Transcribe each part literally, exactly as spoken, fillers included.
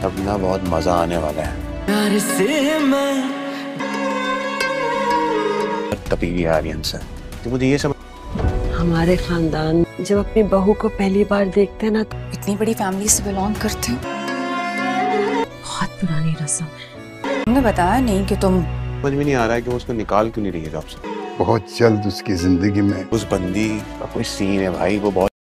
अब ना बहुत मजा आने वाला है। तभी भी आर्यन से तो मुझे ये सब हमारे खानदान जब अपनी बहू को पहली बार देखते हैं ना, तो इतनी बड़ी फैमिली से बिलोंग करते हो। बहुत पुरानी रस्म है। तुमने बताया नहीं कि तुम समझ में नहीं आ रहा है कि वो उसको निकाल क्यों नहीं रही है जॉब से। बहुत जल्द उसकी जिंदगी में उस बंदी का कोई सीन है भाई, वो बहुत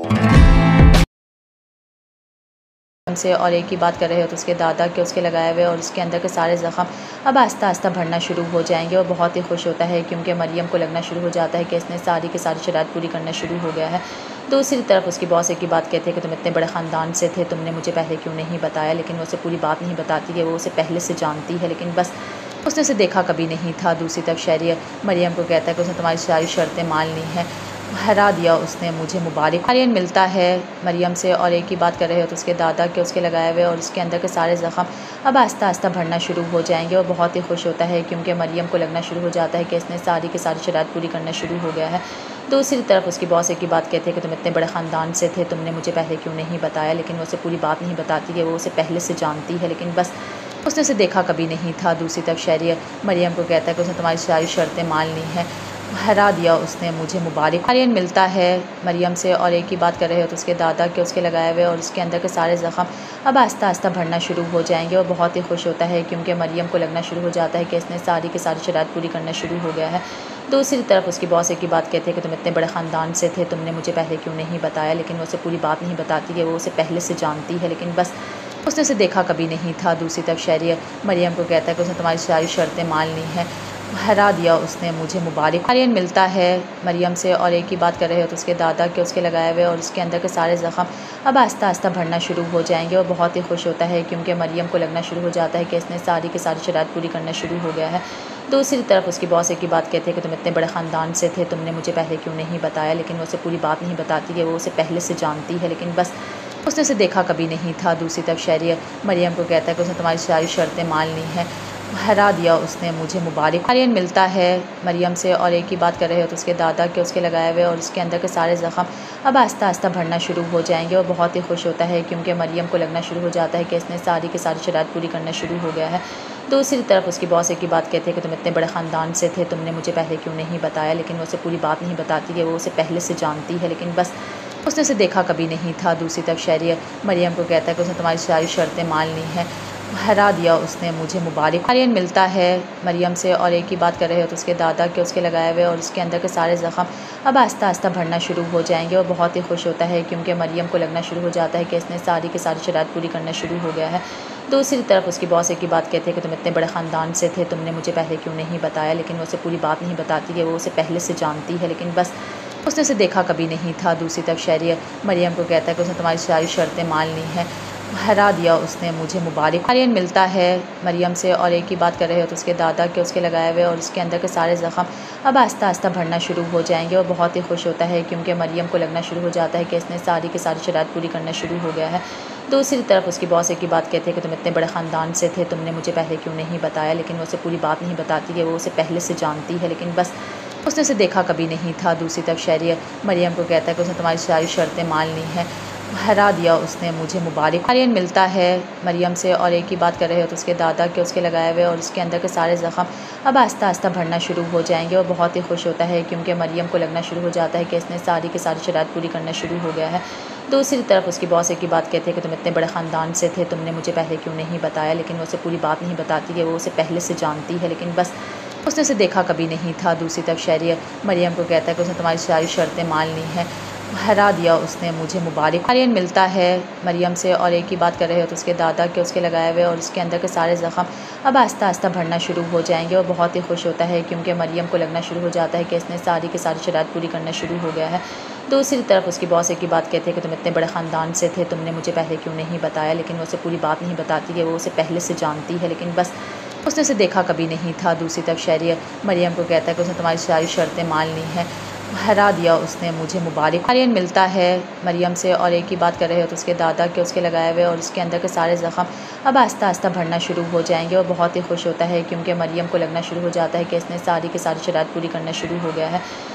से और एक ही बात कर रहे हो तो उसके दादा के उसके लगाए हुए और उसके अंदर के सारे ज़ख़म अब आस्ता आस्ता भरना शुरू हो जाएंगे। वो बहुत ही खुश होता है क्योंकि मरियम को लगना शुरू हो जाता है कि इसने सारी की सारी शरारत पूरी करना शुरू हो गया है। दूसरी तरफ उसकी बॉस एक ही बात कहते हैं कि तुम इतने बड़े ख़ानदान से थे, तुमने मुझे पहले क्यों नहीं बताया। लेकिन वो उसे पूरी बात नहीं बताती कि वो उसे पहले से जानती है, लेकिन बस उसने उसे देखा कभी नहीं था। दूसरी तरफ शहरी मरियम को कहता है कि उसने तुम्हारी सारी शर्तें मान ली हैं, हरा दिया उसने मुझे, मुबारक। आर्यन मिलता है मरियम से और एक ही बात कर रहे हो तो उसके दादा के उसके लगाए हुए और उसके अंदर के सारे ज़ख़म अब आस्ता आस्ता भरना शुरू हो जाएंगे। वो बहुत ही खुश होता है क्योंकि मरियम को लगना शुरू हो जाता है कि इसने सारी की सारी शरारत पूरी करना शुरू हो गया है। दूसरी तरफ उसकी बॉस एक ही बात कहते हैं कि तुम इतने बड़े ख़ानदान से थे, तुमने मुझे पहले क्यों नहीं बताया। लेकिन वो उसे पूरी बात नहीं बताती कि वो उसे पहले से जानती है, लेकिन बस उसने उसे देखा कभी नहीं था। दूसरी तरफ शहरी मरियम को कहता है कि उसने तुम्हारी सारी शर्तें मान ली हैं, हरा दिया उसने मुझे, मुबारक। आर्यन मिलता है मरियम से और एक ही बात कर रहे हो तो उसके दादा के उसके लगाए हुए और उसके अंदर के सारे ज़ख़म अब आस्ता आस्ता भरना शुरू हो जाएंगे। वो बहुत ही खुश होता है क्योंकि मरियम को लगना शुरू हो जाता है कि इसने सारी की सारी शरारत पूरी करना शुरू हो गया है। दूसरी तरफ उसकी बॉस एक ही बात कहते हैं कि तुम इतने बड़े ख़ानदान से थे, तुमने मुझे पहले क्यों नहीं बताया। लेकिन वो उसे पूरी बात नहीं बताती कि वो उसे पहले से जानती है, लेकिन बस उसने उसे देखा कभी नहीं था। दूसरी तरफ शहरी मरियम को कहता है कि उसने तुम्हारी सारी शर्तें मान ली हैं, हरा दिया उसने मुझे, मुबारक। आर्यन मिलता है मरियम से और एक ही बात कर रहे हो तो उसके दादा के उसके लगाए हुए और उसके अंदर के सारे ज़ख़म अब आस्ता आस्ता भरना शुरू हो जाएंगे। वो बहुत ही खुश होता है क्योंकि मरियम को लगना शुरू हो जाता है कि इसने सारी की सारी शरारत पूरी करना शुरू हो गया है। दूसरी तरफ उसकी बॉस एक ही बात कहते हैं कि तुम इतने बड़े ख़ानदान से थे, तुमने मुझे पहले क्यों नहीं बताया। लेकिन वो उसे पूरी बात नहीं बताती कि वो उसे पहले से जानती है, लेकिन बस उसने उसे देखा कभी नहीं था। दूसरी तरफ शहरी मरियम को कहता है कि उसने तुम्हारी सारी शर्तें मान ली हैं, हरा दिया उसने मुझे, मुबारक। आर्यन मिलता है मरियम से और एक ही बात कर रहे हो तो उसके दादा के उसके लगाए हुए और उसके अंदर के सारे ज़ख़म अब आस्ता आस्ता भरना शुरू हो जाएंगे। वो बहुत ही खुश होता है क्योंकि मरियम को लगना शुरू हो जाता है कि इसने सारी की सारी शरारत पूरी करना शुरू हो गया है। दूसरी तरफ उसकी बॉस एक ही बात कहते हैं कि तुम इतने बड़े ख़ानदान से थे, तुमने मुझे पहले क्यों नहीं बताया। लेकिन वो उसे पूरी बात नहीं बताती कि वो उसे पहले से जानती है, लेकिन बस उसने उसे देखा कभी नहीं था। दूसरी तरफ शहरी मरियम को कहता है कि उसने तुम्हारी सारी शर्तें मान ली हैं, हरा दिया उसने मुझे, मुबारक। आर्यन मिलता है मरियम से और एक ही बात कर रहे हो तो उसके दादा के उसके लगाए हुए और उसके अंदर के सारे ज़ख़म अब आस्ता आस्ता भरना शुरू हो जाएंगे। वो बहुत ही खुश होता है क्योंकि मरियम को लगना शुरू हो जाता है कि इसने सारी की सारी शरारत पूरी करना शुरू हो गया है। दूसरी तरफ उसकी बॉस एक ही बात कहते हैं कि तुम इतने बड़े ख़ानदान से थे, तुमने मुझे पहले क्यों नहीं बताया। लेकिन वो उसे पूरी बात नहीं बताती कि वो उसे पहले से जानती है, लेकिन बस उसने उसे देखा कभी नहीं था। दूसरी तरफ शहरी मरियम को कहता है कि उसने तुम्हारी सारी शर्तें मान ली हैं, हरा दिया उसने मुझे, मुबारक। आर्यन मिलता है मरियम से और एक ही बात कर रहे हो तो उसके दादा के उसके लगाए हुए और उसके अंदर के सारे ज़ख़म अब आस्ता आस्ता भरना शुरू हो जाएंगे। वो बहुत ही खुश होता है क्योंकि मरियम को लगना शुरू हो जाता है कि इसने सारी की सारी शरारत पूरी करना शुरू हो गया है। दूसरी तरफ उसकी बॉस एक ही बात कहते हैं कि तुम इतने बड़े ख़ानदान से थे, तुमने मुझे पहले क्यों नहीं बताया। लेकिन वो उसे पूरी बात नहीं बताती कि वो उसे पहले से जानती है, लेकिन बस उसने उसे देखा कभी नहीं था। दूसरी तरफ शहरी मरियम को कहता है कि उसने तुम्हारी सारी शर्तें मान ली हैं, हरा दिया उसने मुझे, मुबारक। आर्यन मिलता है मरियम से और एक ही बात कर रहे हो तो उसके दादा के उसके लगाए हुए और उसके अंदर के सारे ज़ख़म अब आस्ता आस्ता भरना शुरू हो जाएंगे। वो बहुत ही खुश होता है क्योंकि मरियम को लगना शुरू हो जाता है कि इसने सारी की सारी शरारत पूरी करना शुरू हो गया है। दूसरी तरफ उसकी बॉस एक ही बात कहते हैं कि तुम इतने बड़े ख़ानदान से थे, तुमने मुझे पहले क्यों नहीं बताया। लेकिन वो उसे पूरी बात नहीं बताती कि वो उसे पहले से जानती है, लेकिन बस उसने उसे देखा कभी नहीं था। दूसरी तरफ शहरी मरियम को कहता है कि उसने तुम्हारी सारी शर्तें मान ली हैं, हरा दिया उसने मुझे, मुबारक। आर्यन मिलता है मरियम से और एक ही बात कर रहे हो तो उसके दादा के उसके लगाए हुए और उसके अंदर के सारे ज़ख़म अब आस्ता आस्ता भरना शुरू हो जाएंगे। वो बहुत ही खुश होता है क्योंकि मरियम को लगना शुरू हो जाता है कि इसने सारी की सारी शरारत पूरी करना शुरू हो गया है। दूसरी तरफ उसकी बॉस एक ही बात कहते हैं कि तुम इतने बड़े ख़ानदान से थे, तुमने मुझे पहले क्यों नहीं बताया। लेकिन वो उसे पूरी बात नहीं बताती कि वो उसे पहले से जानती है, लेकिन बस उसने उसे देखा कभी नहीं था। दूसरी तरफ शहरी मरियम को कहता है कि उसने तुम्हारी सारी शर्तें मान ली हैं, हरा दिया उसने मुझे, मुबारक। आर्यन मिलता है मरियम से और एक ही बात कर रहे हो तो उसके दादा के उसके लगाए हुए और उसके अंदर के सारे ज़ख़म अब आस्ता आस्ता भरना शुरू हो जाएंगे। वो बहुत ही खुश होता है क्योंकि मरियम को लगना शुरू हो जाता है कि इसने सारी की सारी शरारत पूरी करना शुरू हो गया है।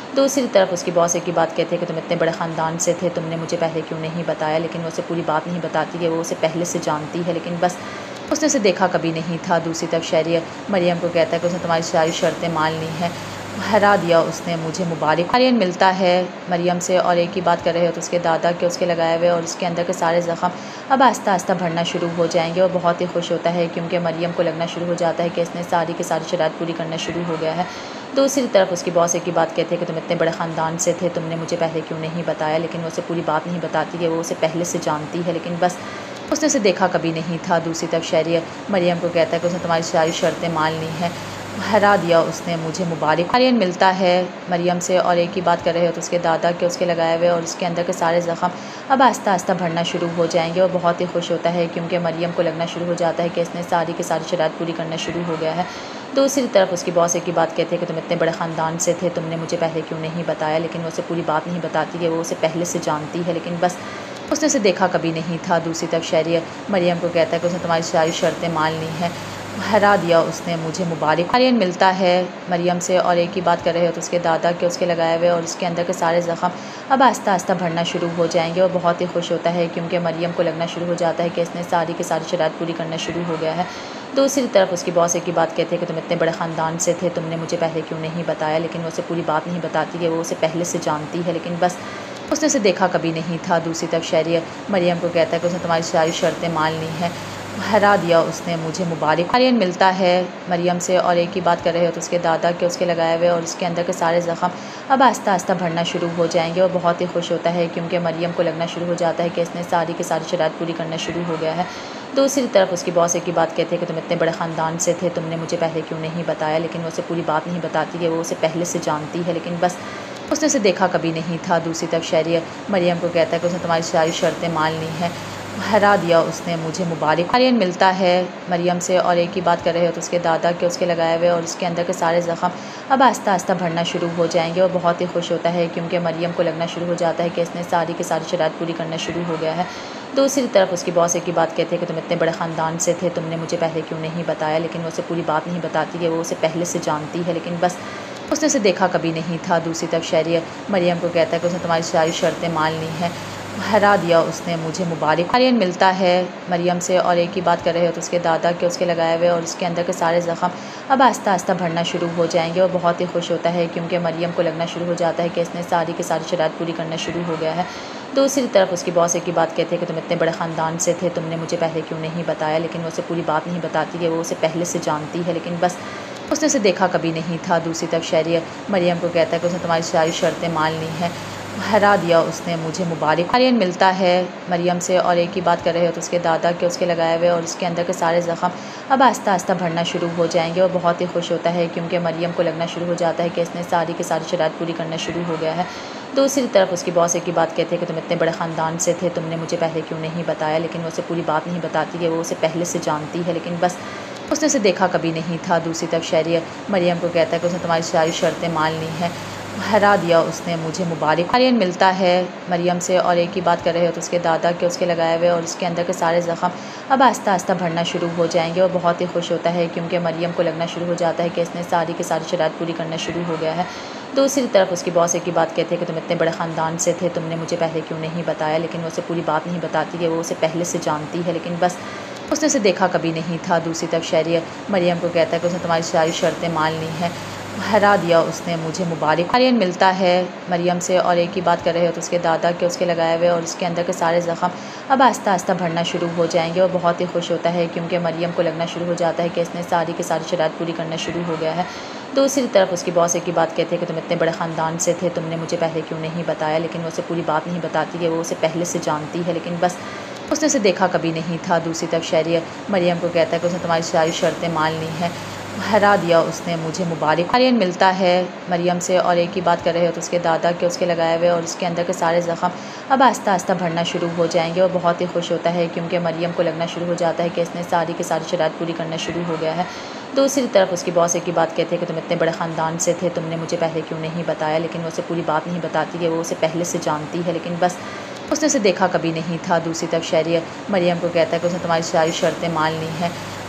दूसरी तरफ उसकी बॉस एक ही बात कहती है कि तुम इतने बड़े ख़ानदान से थे, तुमने मुझे पहले क्यों नहीं बताया, लेकिन वो उसे पूरी बात नहीं बताती कि वो उसे पहले से जानती है, लेकिन बस उसने उसे देखा कभी नहीं था। दूसरी तरफ शहरी मरियम को कहता है कि उसने तुम्हारी सारी शर्तें मान ली हैं, हरा दिया उसने मुझे, मुबारक। आर्यन मिलता है मरियम से और एक ही बात कर रहे हो तो उसके दादा के उसके लगाए हुए और उसके अंदर के सारे ज़ख़म अब आस्ता आस्ता भरना शुरू हो जाएंगे। और बहुत ही खुश होता है क्योंकि मरियम को लगना शुरू हो जाता है कि इसने सारी की सारी शरात पूरी करना शुरू हो गया है। दूसरी तरफ उसकी बॉस एक ही बात कहती है कि तुम इतने बड़े ख़ानदान से थे, तुमने मुझे पहले क्यों नहीं बताया, लेकिन वो उसे पूरी बात नहीं बताती कि वो उसे पहले से जानती है, लेकिन बस उसने उसे देखा कभी नहीं था। दूसरी तरफ शहरी मरियम को कहता है कि उसने तुम्हारी सारी शर्तें मान ली हैं, हरा दिया उसने मुझे, मुबारक। आर्यन मिलता है मरियम से और एक ही बात कर रहे हो तो उसके दादा के उसके लगाए हुए और उसके अंदर के सारे ज़ख़म अब आस्ता आस्ता भरना शुरू हो जाएंगे। और बहुत ही खुश होता है क्योंकि मरियम को लगना शुरू हो जाता है कि इसने सारी की सारी शरात पूरी करना शुरू हो गया है। दूसरी तरफ उसकी बॉस एक ही बात कहती है कि तुम इतने बड़े ख़ानदान से थे, तुमने मुझे पहले क्यों नहीं बताया, लेकिन वो उसे पूरी बात नहीं बताती कि वो उसे पहले से जानती है, लेकिन बस उसने उसे देखा कभी नहीं था। दूसरी तरफ शहरी मरियम को कहता है कि उसने तुम्हारी सारी शर्तें मान ली हैं, हरा दिया उसने मुझे, मुबारक। आर्यन मिलता है मरियम से और एक ही बात कर रहे हो तो उसके दादा के उसके लगाए हुए और उसके अंदर के सारे ज़ख़म अब आस्ता आस्ता भरना शुरू हो जाएंगे। और बहुत ही खुश होता है क्योंकि मरियम को लगना शुरू हो जाता है कि इसने सारी की सारी शरात पूरी करना शुरू हो गया है। दूसरी तरफ उसकी बॉस एक ही बात कहती है कि तुम इतने बड़े ख़ानदान से थे, तुमने मुझे पहले क्यों नहीं बताया, लेकिन वो उसे पूरी बात नहीं बताती कि वो उसे पहले से जानती है, लेकिन बस उसने उसे देखा कभी नहीं था। दूसरी तरफ शहरी मरियम को कहता है कि उसने तुम्हारी सारी शर्तें मान ली हैं, हरा दिया उसने मुझे, मुबारक। आर्यन मिलता है मरियम से और एक ही बात कर रहे हो तो उसके दादा के उसके लगाए हुए और उसके अंदर के सारे ज़ख़म अब आस्ता आस्ता भरना शुरू हो जाएंगे। और बहुत ही खुश होता है क्योंकि मरियम को लगना शुरू हो जाता है कि इसने सारी की सारी शरात पूरी करना शुरू हो गया है। दूसरी तरफ उसकी बॉस एक ही बात कहती है कि तुम इतने बड़े ख़ानदान से थे, तुमने मुझे पहले क्यों नहीं बताया, लेकिन वो उसे पूरी बात नहीं बताती कि वो उसे पहले से जानती है, लेकिन बस उसने उसे देखा कभी नहीं था। दूसरी तरफ शहरी मरियम को कहता है कि उसने तुम्हारी सारी शर्तें मान ली हैं, हरा दिया उसने मुझे, मुबारक। आर्यन मिलता है मरियम से और एक ही बात कर रहे हो तो उसके दादा के उसके लगाए हुए और उसके अंदर के सारे ज़ख़म अब आस्ता आस्ता भरना शुरू हो जाएंगे। और बहुत ही खुश होता है क्योंकि मरियम को लगना शुरू हो जाता है कि इसने सारी की सारी शरात पूरी करना शुरू हो गया है। दूसरी तरफ उसकी बॉस एक ही बात कहती है कि तुम इतने बड़े ख़ानदान से थे, तुमने मुझे पहले क्यों नहीं बताया, लेकिन वो उसे पूरी बात नहीं बताती कि वो उसे पहले से जानती है, लेकिन बस उसने उसे देखा कभी नहीं था। दूसरी तरफ शहरी मरियम को कहता है कि उसने तुम्हारी सारी शर्तें मान ली हैं, हरा दिया उसने मुझे, मुबारक। आर्यन मिलता है मरियम से और एक ही बात कर रहे हो तो उसके दादा के उसके लगाए हुए और उसके अंदर के सारे ज़ख़म अब आस्ता आस्ता भरना शुरू हो जाएंगे। और बहुत ही खुश होता है क्योंकि मरियम को लगना शुरू हो जाता है कि इसने सारी की सारी शरात पूरी करना शुरू हो गया है। दूसरी तरफ उसकी बॉस एक ही बात कहती है कि तुम इतने बड़े ख़ानदान से थे, तुमने मुझे पहले क्यों नहीं बताया, लेकिन वो उसे पूरी बात नहीं बताती कि वो उसे पहले से जानती है, लेकिन बस उसने उसे देखा कभी नहीं था। दूसरी तरफ शहरी मरियम को कहता है कि उसने तुम्हारी सारी शर्तें मान ली हैं, हरा दिया उसने मुझे, मुबारक। आर्यन मिलता है मरियम से और एक ही बात कर रहे हो तो उसके दादा के उसके लगाए हुए और उसके अंदर के सारे ज़ख़म अब आस्ता आस्ता भरना शुरू हो जाएंगे। और बहुत ही खुश होता है क्योंकि मरियम को लगना शुरू हो जाता है कि इसने सारी की सारी शरात पूरी करना शुरू हो गया है। दूसरी तरफ उसकी बॉस एक ही बात कहती है कि तुम इतने बड़े ख़ानदान से थे, तुमने मुझे पहले क्यों नहीं बताया, लेकिन वो उसे पूरी बात नहीं बताती कि वो उसे पहले से जानती है, लेकिन बस उसने उसे देखा कभी नहीं था। दूसरी तरफ शहरी मरियम को कहता है कि उसने तुम्हारी सारी शर्तें मान ली हैं, हरा दिया उसने मुझे, मुबारक। आर्यन मिलता है मरियम से और एक ही बात कर रहे हो तो उसके दादा के उसके लगाए हुए और उसके अंदर के सारे ज़ख़म अब आस्ता आस्ता भरना शुरू हो जाएंगे। और बहुत ही खुश होता है क्योंकि मरियम को लगना शुरू हो जाता है कि इसने सारी की सारी शरात पूरी करना शुरू हो गया है। दूसरी तरफ उसकी बॉस एक ही बात कहती है कि तुम इतने बड़े ख़ानदान से थे, तुमने मुझे पहले क्यों नहीं बताया, लेकिन वो उसे पूरी बात नहीं बताती कि वो उसे पहले से जानती है, लेकिन बस उसने उसे देखा कभी नहीं था। दूसरी तरफ शहरी मरियम को कहता है कि उसने तुम्हारी सारी शर्तें मान ली हैं, हरा दिया उसने मुझे, मुबारक। आर्यन मिलता है मरियम से और एक ही बात कर रहे हो तो उसके दादा के उसके लगाए हुए और उसके अंदर के सारे ज़ख़म अब आस्ता आस्ता भरना शुरू हो जाएंगे। और बहुत ही खुश होता है क्योंकि मरियम को लगना शुरू हो जाता है कि इसने सारी की सारी शरात पूरी करना शुरू हो गया है। दूसरी तरफ उसकी बॉस एक ही बात कहती है कि तुम इतने बड़े ख़ानदान से थे, तुमने मुझे पहले क्यों नहीं बताया, लेकिन वो उसे पूरी बात नहीं बताती कि वो उसे पहले से जानती है, लेकिन बस उसने उसे देखा कभी नहीं था। दूसरी तरफ शहरी मरियम को कहता है कि उसने तुम्हारी सारी शर्तें मान ली हैं, हरा दिया उसने मुझे, मुबारक। आर्यन मिलता है मरियम से और एक ही बात कर रहे हो तो उसके दादा के उसके लगाए हुए और उसके अंदर के सारे ज़ख़म अब आस्ता आस्ता भरना शुरू हो जाएंगे। और बहुत ही खुश होता है क्योंकि मरियम को लगना शुरू हो जाता है कि इसने सारी की सारी शरात पूरी करना शुरू हो गया है। दूसरी तरफ उसकी बॉस एक ही बात कहती है कि तुम इतने बड़े ख़ानदान से थे, तुमने मुझे पहले क्यों नहीं बताया, लेकिन वो उसे पूरी बात नहीं बताती कि वो उसे पहले से जानती है, लेकिन बस उसने उसे देखा कभी नहीं था। दूसरी तरफ शहरी मरियम को कहता है कि उसने तुम्हारी सारी शर्तें मान ली हैं,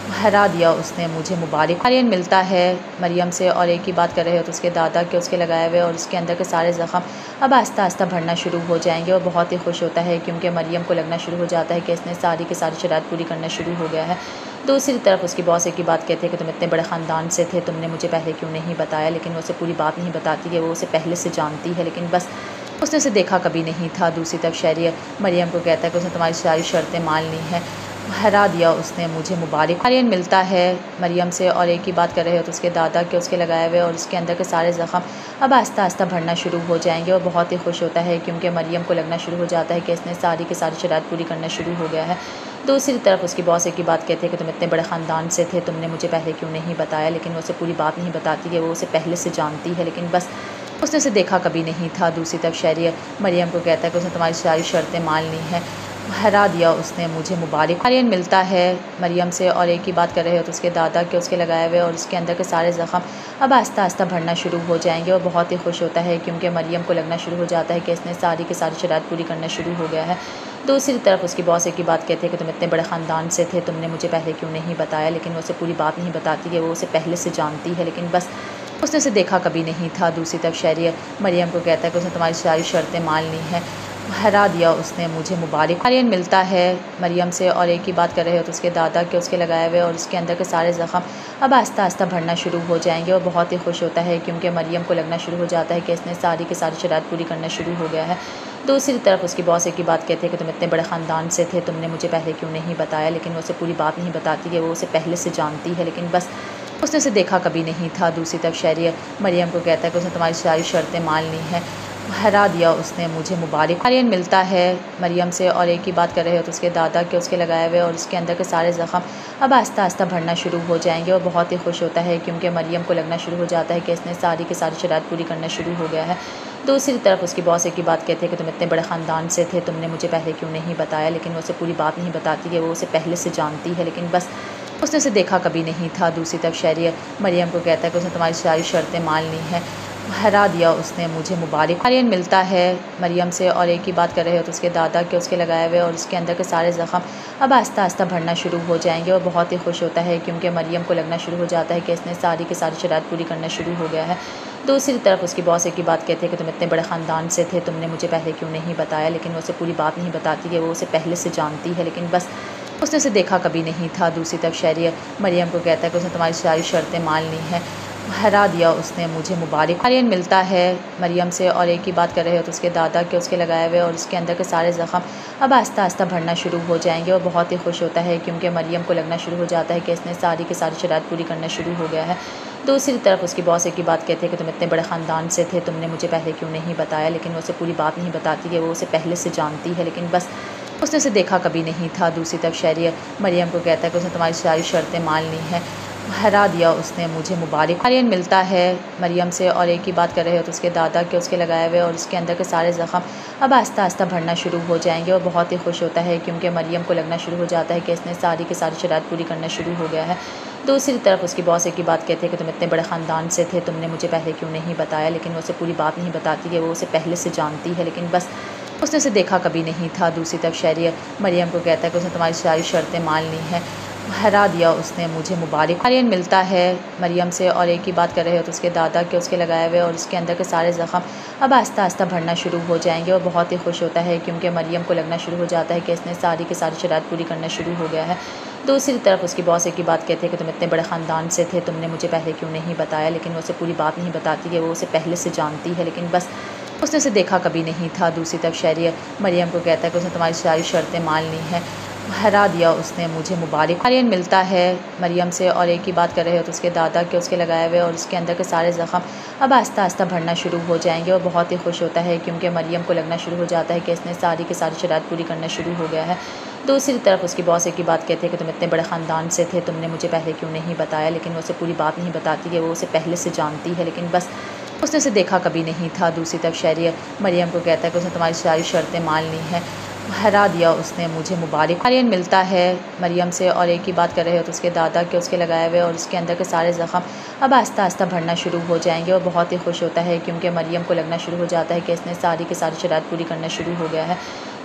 हरा दिया उसने मुझे मुबारक। आर्यन मिलता है मरियम से और एक ही बात कर रहे हो तो उसके दादा के उसके लगाए हुए और उसके अंदर के सारे ज़ख़म अब आस्ता आस्ता भरना शुरू हो जाएंगे। और बहुत ही खुश होता है क्योंकि मरियम को लगना शुरू हो जाता है कि इसने सारी की सारी शरारत पूरी करना शुरू हो गया है। दूसरी तरफ उसकी बॉस एक ही बात कहते हैं कि तुम इतने बड़े ख़ानदान से थे, तुमने मुझे पहले क्यों नहीं बताया। लेकिन वो उसे पूरी बात नहीं बताती कि वो उसे पहले से जानती है, लेकिन बस उसने उसे देखा कभी नहीं था। दूसरी तरफ शहरी मरियम को कहता है कि उसने तुम्हारी सारी शर्तें मान ली हैं। हरा दिया उसने मुझे मुबारक। आर्यन मिलता है मरियम से और एक ही बात कर रहे हो तो उसके दादा के उसके लगाए हुए और उसके अंदर के सारे ज़ख़म अब आस्ता आस्ता भरना शुरू हो जाएंगे। और बहुत ही खुश होता है क्योंकि मरियम को लगना शुरू हो जाता है कि इसने सारी की सारी शरारत पूरी करना शुरू हो गया है। दूसरी तरफ उसकी बॉस एक ही बात कहते हैं कि तुम इतने बड़े ख़ानदान से थे, तुमने मुझे पहले क्यों नहीं बताया। लेकिन वो उसे पूरी बात नहीं बताती कि वो उसे पहले से जानती है, लेकिन बस उसने उसे देखा कभी नहीं था। दूसरी तरफ शहरी मरियम को कहता है कि उसने तुम्हारी सारी शर्तें मान ली हैं। हरा दिया उसने मुझे मुबारक। आर्यन मिलता है मरियम से और एक ही बात कर रहे हो तो उसके दादा के उसके लगाए हुए और उसके अंदर के सारे ज़ख़म अब आस्ता आस्ता भरना शुरू हो जाएंगे। और बहुत ही खुश होता है क्योंकि मरियम को लगना शुरू हो जाता है कि इसने सारी की सारी शरारत पूरी करना शुरू हो गया है। दूसरी तरफ उसकी बॉस एक ही बात कहते हैं कि तुम इतने बड़े ख़ानदान से थे, तुमने मुझे पहले क्यों नहीं बताया। लेकिन वो उसे पूरी बात नहीं बताती कि वो उसे पहले से जानती है, लेकिन बस उसने उसे देखा कभी नहीं था। दूसरी तरफ शहरी मरियम को कहता है कि उसने तुम्हारी सारी शर्तें मान ली हैं। हरा दिया उसने मुझे मुबारक। आर्यन मिलता है मरियम से और एक ही बात कर रहे हो तो उसके दादा के उसके लगाए हुए और उसके अंदर के सारे ज़ख़म अब आस्ता आस्ता भरना शुरू हो जाएंगे। और बहुत ही खुश होता है क्योंकि मरियम को लगना शुरू हो जाता है कि इसने सारी की सारी शरारत पूरी करना शुरू हो गया है। दूसरी तरफ उसकी बॉस एक ही बात कहते हैं कि तुम इतने बड़े ख़ानदान से थे, तुमने मुझे पहले क्यों नहीं बताया। लेकिन वो उसे पूरी बात नहीं बताती कि वो उसे पहले से जानती है, लेकिन बस उसने उसे देखा कभी नहीं था। दूसरी तरफ शहरी मरियम को कहता है कि उसने तुम्हारी सारी शर्तें मान ली हैं। हरा दिया उसने मुझे मुबारक। आर्यन मिलता है मरियम से और एक ही बात कर रहे हो तो उसके दादा के उसके लगाए हुए और उसके अंदर के सारे ज़ख़म अब आस्ता आस्ता भरना शुरू हो जाएंगे। और बहुत ही खुश होता है क्योंकि मरियम को लगना शुरू हो जाता है कि इसने सारी की सारी शरारत पूरी करना शुरू हो गया है। दूसरी तरफ उसकी बॉस एक ही बात कहते हैं कि तुम इतने बड़े ख़ानदान से थे, तुमने मुझे पहले क्यों नहीं बताया। लेकिन वो उसे पूरी बात नहीं बताती कि वो उसे पहले से जानती है, लेकिन बस उसने उसे देखा कभी नहीं था। दूसरी तरफ शहरी मरियम को कहता है कि उसने तुम्हारी सारी शर्तें मान ली हैं। हरा दिया उसने मुझे मुबारक। आर्यन मिलता है मरियम से और एक ही बात कर रहे हो तो उसके दादा के उसके लगाए हुए और उसके अंदर के सारे ज़ख़म अब आस्ता आस्ता भरना शुरू हो जाएंगे। और बहुत ही खुश होता है क्योंकि मरियम को लगना शुरू हो जाता है कि इसने सारी की सारी शरारत पूरी करना शुरू हो गया है। दूसरी तरफ उसकी बॉस एक ही बात कहते हैं कि तुम इतने बड़े ख़ानदान से थे, तुमने मुझे पहले क्यों नहीं बताया। लेकिन वो उसे पूरी बात नहीं बताती कि वो उसे पहले से जानती है, लेकिन बस उसने उसे देखा कभी नहीं था। दूसरी तरफ शहरी मरियम को कहता है कि उसने तुम्हारी सारी शर्तें मान ली हैं। हरा दिया उसने मुझे मुबारक। आर्यन मिलता है मरियम से और एक ही बात कर रहे हो तो उसके दादा के उसके लगाए हुए और उसके अंदर के सारे ज़ख़म अब आस्ता आस्ता भरना शुरू हो जाएंगे। और बहुत ही खुश होता है क्योंकि मरियम को लगना शुरू हो जाता है कि इसने सारी की सारी शरारत पूरी करना शुरू हो गया है। दूसरी तरफ उसकी बॉस एक ही बात कहते हैं कि तुम इतने बड़े ख़ानदान से थे, तुमने मुझे पहले क्यों नहीं बताया। लेकिन वो उसे पूरी बात नहीं बताती कि वो उसे पहले से जानती है, लेकिन बस उसने उसे देखा कभी नहीं था। दूसरी तरफ शहरी मरियम को कहता है कि उसने तुम्हारी सारी शर्तें मान ली हैं। हरा दिया उसने मुझे मुबारक। आर्यन मिलता है मरियम से और एक ही बात कर रहे हो तो उसके दादा के उसके लगाए हुए और उसके अंदर के सारे ज़ख़म अब आस्ता आस्ता भरना शुरू हो जाएंगे। और बहुत ही खुश होता है क्योंकि मरियम को लगना शुरू हो जाता है कि इसने सारी की सारी शरारत पूरी करना शुरू हो गया है। दूसरी तरफ उसकी बॉस एक ही बात कहते हैं कि तुम इतने बड़े ख़ानदान से थे, तुमने मुझे पहले क्यों नहीं बताया। लेकिन वो उसे पूरी बात नहीं बताती कि वो उसे पहले से जानती है, लेकिन बस उसने उसे देखा कभी नहीं था। दूसरी तरफ शहरी मरियम को कहता है कि उसने तुम्हारी सारी शर्तें मान ली हैं। हरा दिया उसने मुझे मुबारक। आर्यन मिलता है मरियम से और एक ही बात कर रहे हो तो उसके दादा के उसके लगाए हुए और उसके अंदर के सारे ज़ख़म अब आस्ता आस्ता भरना शुरू हो जाएंगे। और बहुत ही खुश होता है क्योंकि मरियम को लगना शुरू हो जाता है कि इसने सारी की सारी शरारत पूरी करना शुरू हो गया है। दूसरी तरफ उसकी बॉस एक ही बात कहते हैं कि तुम इतने बड़े ख़ानदान से थे, तुमने मुझे पहले क्यों नहीं बताया। लेकिन वो उसे पूरी बात नहीं बताती कि वो उसे पहले से जानती है, लेकिन बस उसने उसे देखा कभी नहीं था। दूसरी तरफ शहरी मरियम को कहता है कि उसने तुम्हारी सारी शर्तें मान ली हैं। हरा दिया उसने मुझे मुबारक। आर्यन मिलता है मरियम से और एक ही बात कर रहे हो तो उसके दादा के उसके लगाए हुए और उसके अंदर के सारे ज़ख़म अब आस्ता आस्ता भरना शुरू हो जाएंगे। और बहुत ही खुश होता है क्योंकि मरियम को लगना शुरू हो जाता है कि इसने सारी की सारी शरारत पूरी करना शुरू हो गया है। दूसरी तरफ उसकी बॉस एक ही बात कहते हैं कि तुम इतने बड़े ख़ानदान से थे, तुमने मुझे पहले क्यों नहीं बताया। लेकिन वो उसे पूरी बात नहीं बताती कि वो उसे पहले से जानती है, लेकिन बस उसने उसे देखा कभी नहीं था। दूसरी तरफ शहरी मरियम को कहता है कि उसने तुम्हारी सारी शर्तें मान ली हैं। हरा दिया उसने मुझे मुबारक। आर्यन मिलता है मरियम से और एक ही बात कर रहे हो तो उसके दादा के उसके लगाए हुए और उसके अंदर के सारे ज़ख़म अब आस्ता आस्ता भरना शुरू हो जाएंगे। और बहुत ही खुश होता है क्योंकि मरियम को लगना शुरू हो जाता है कि इसने सारी की सारी शरारत पूरी करना शुरू हो गया है।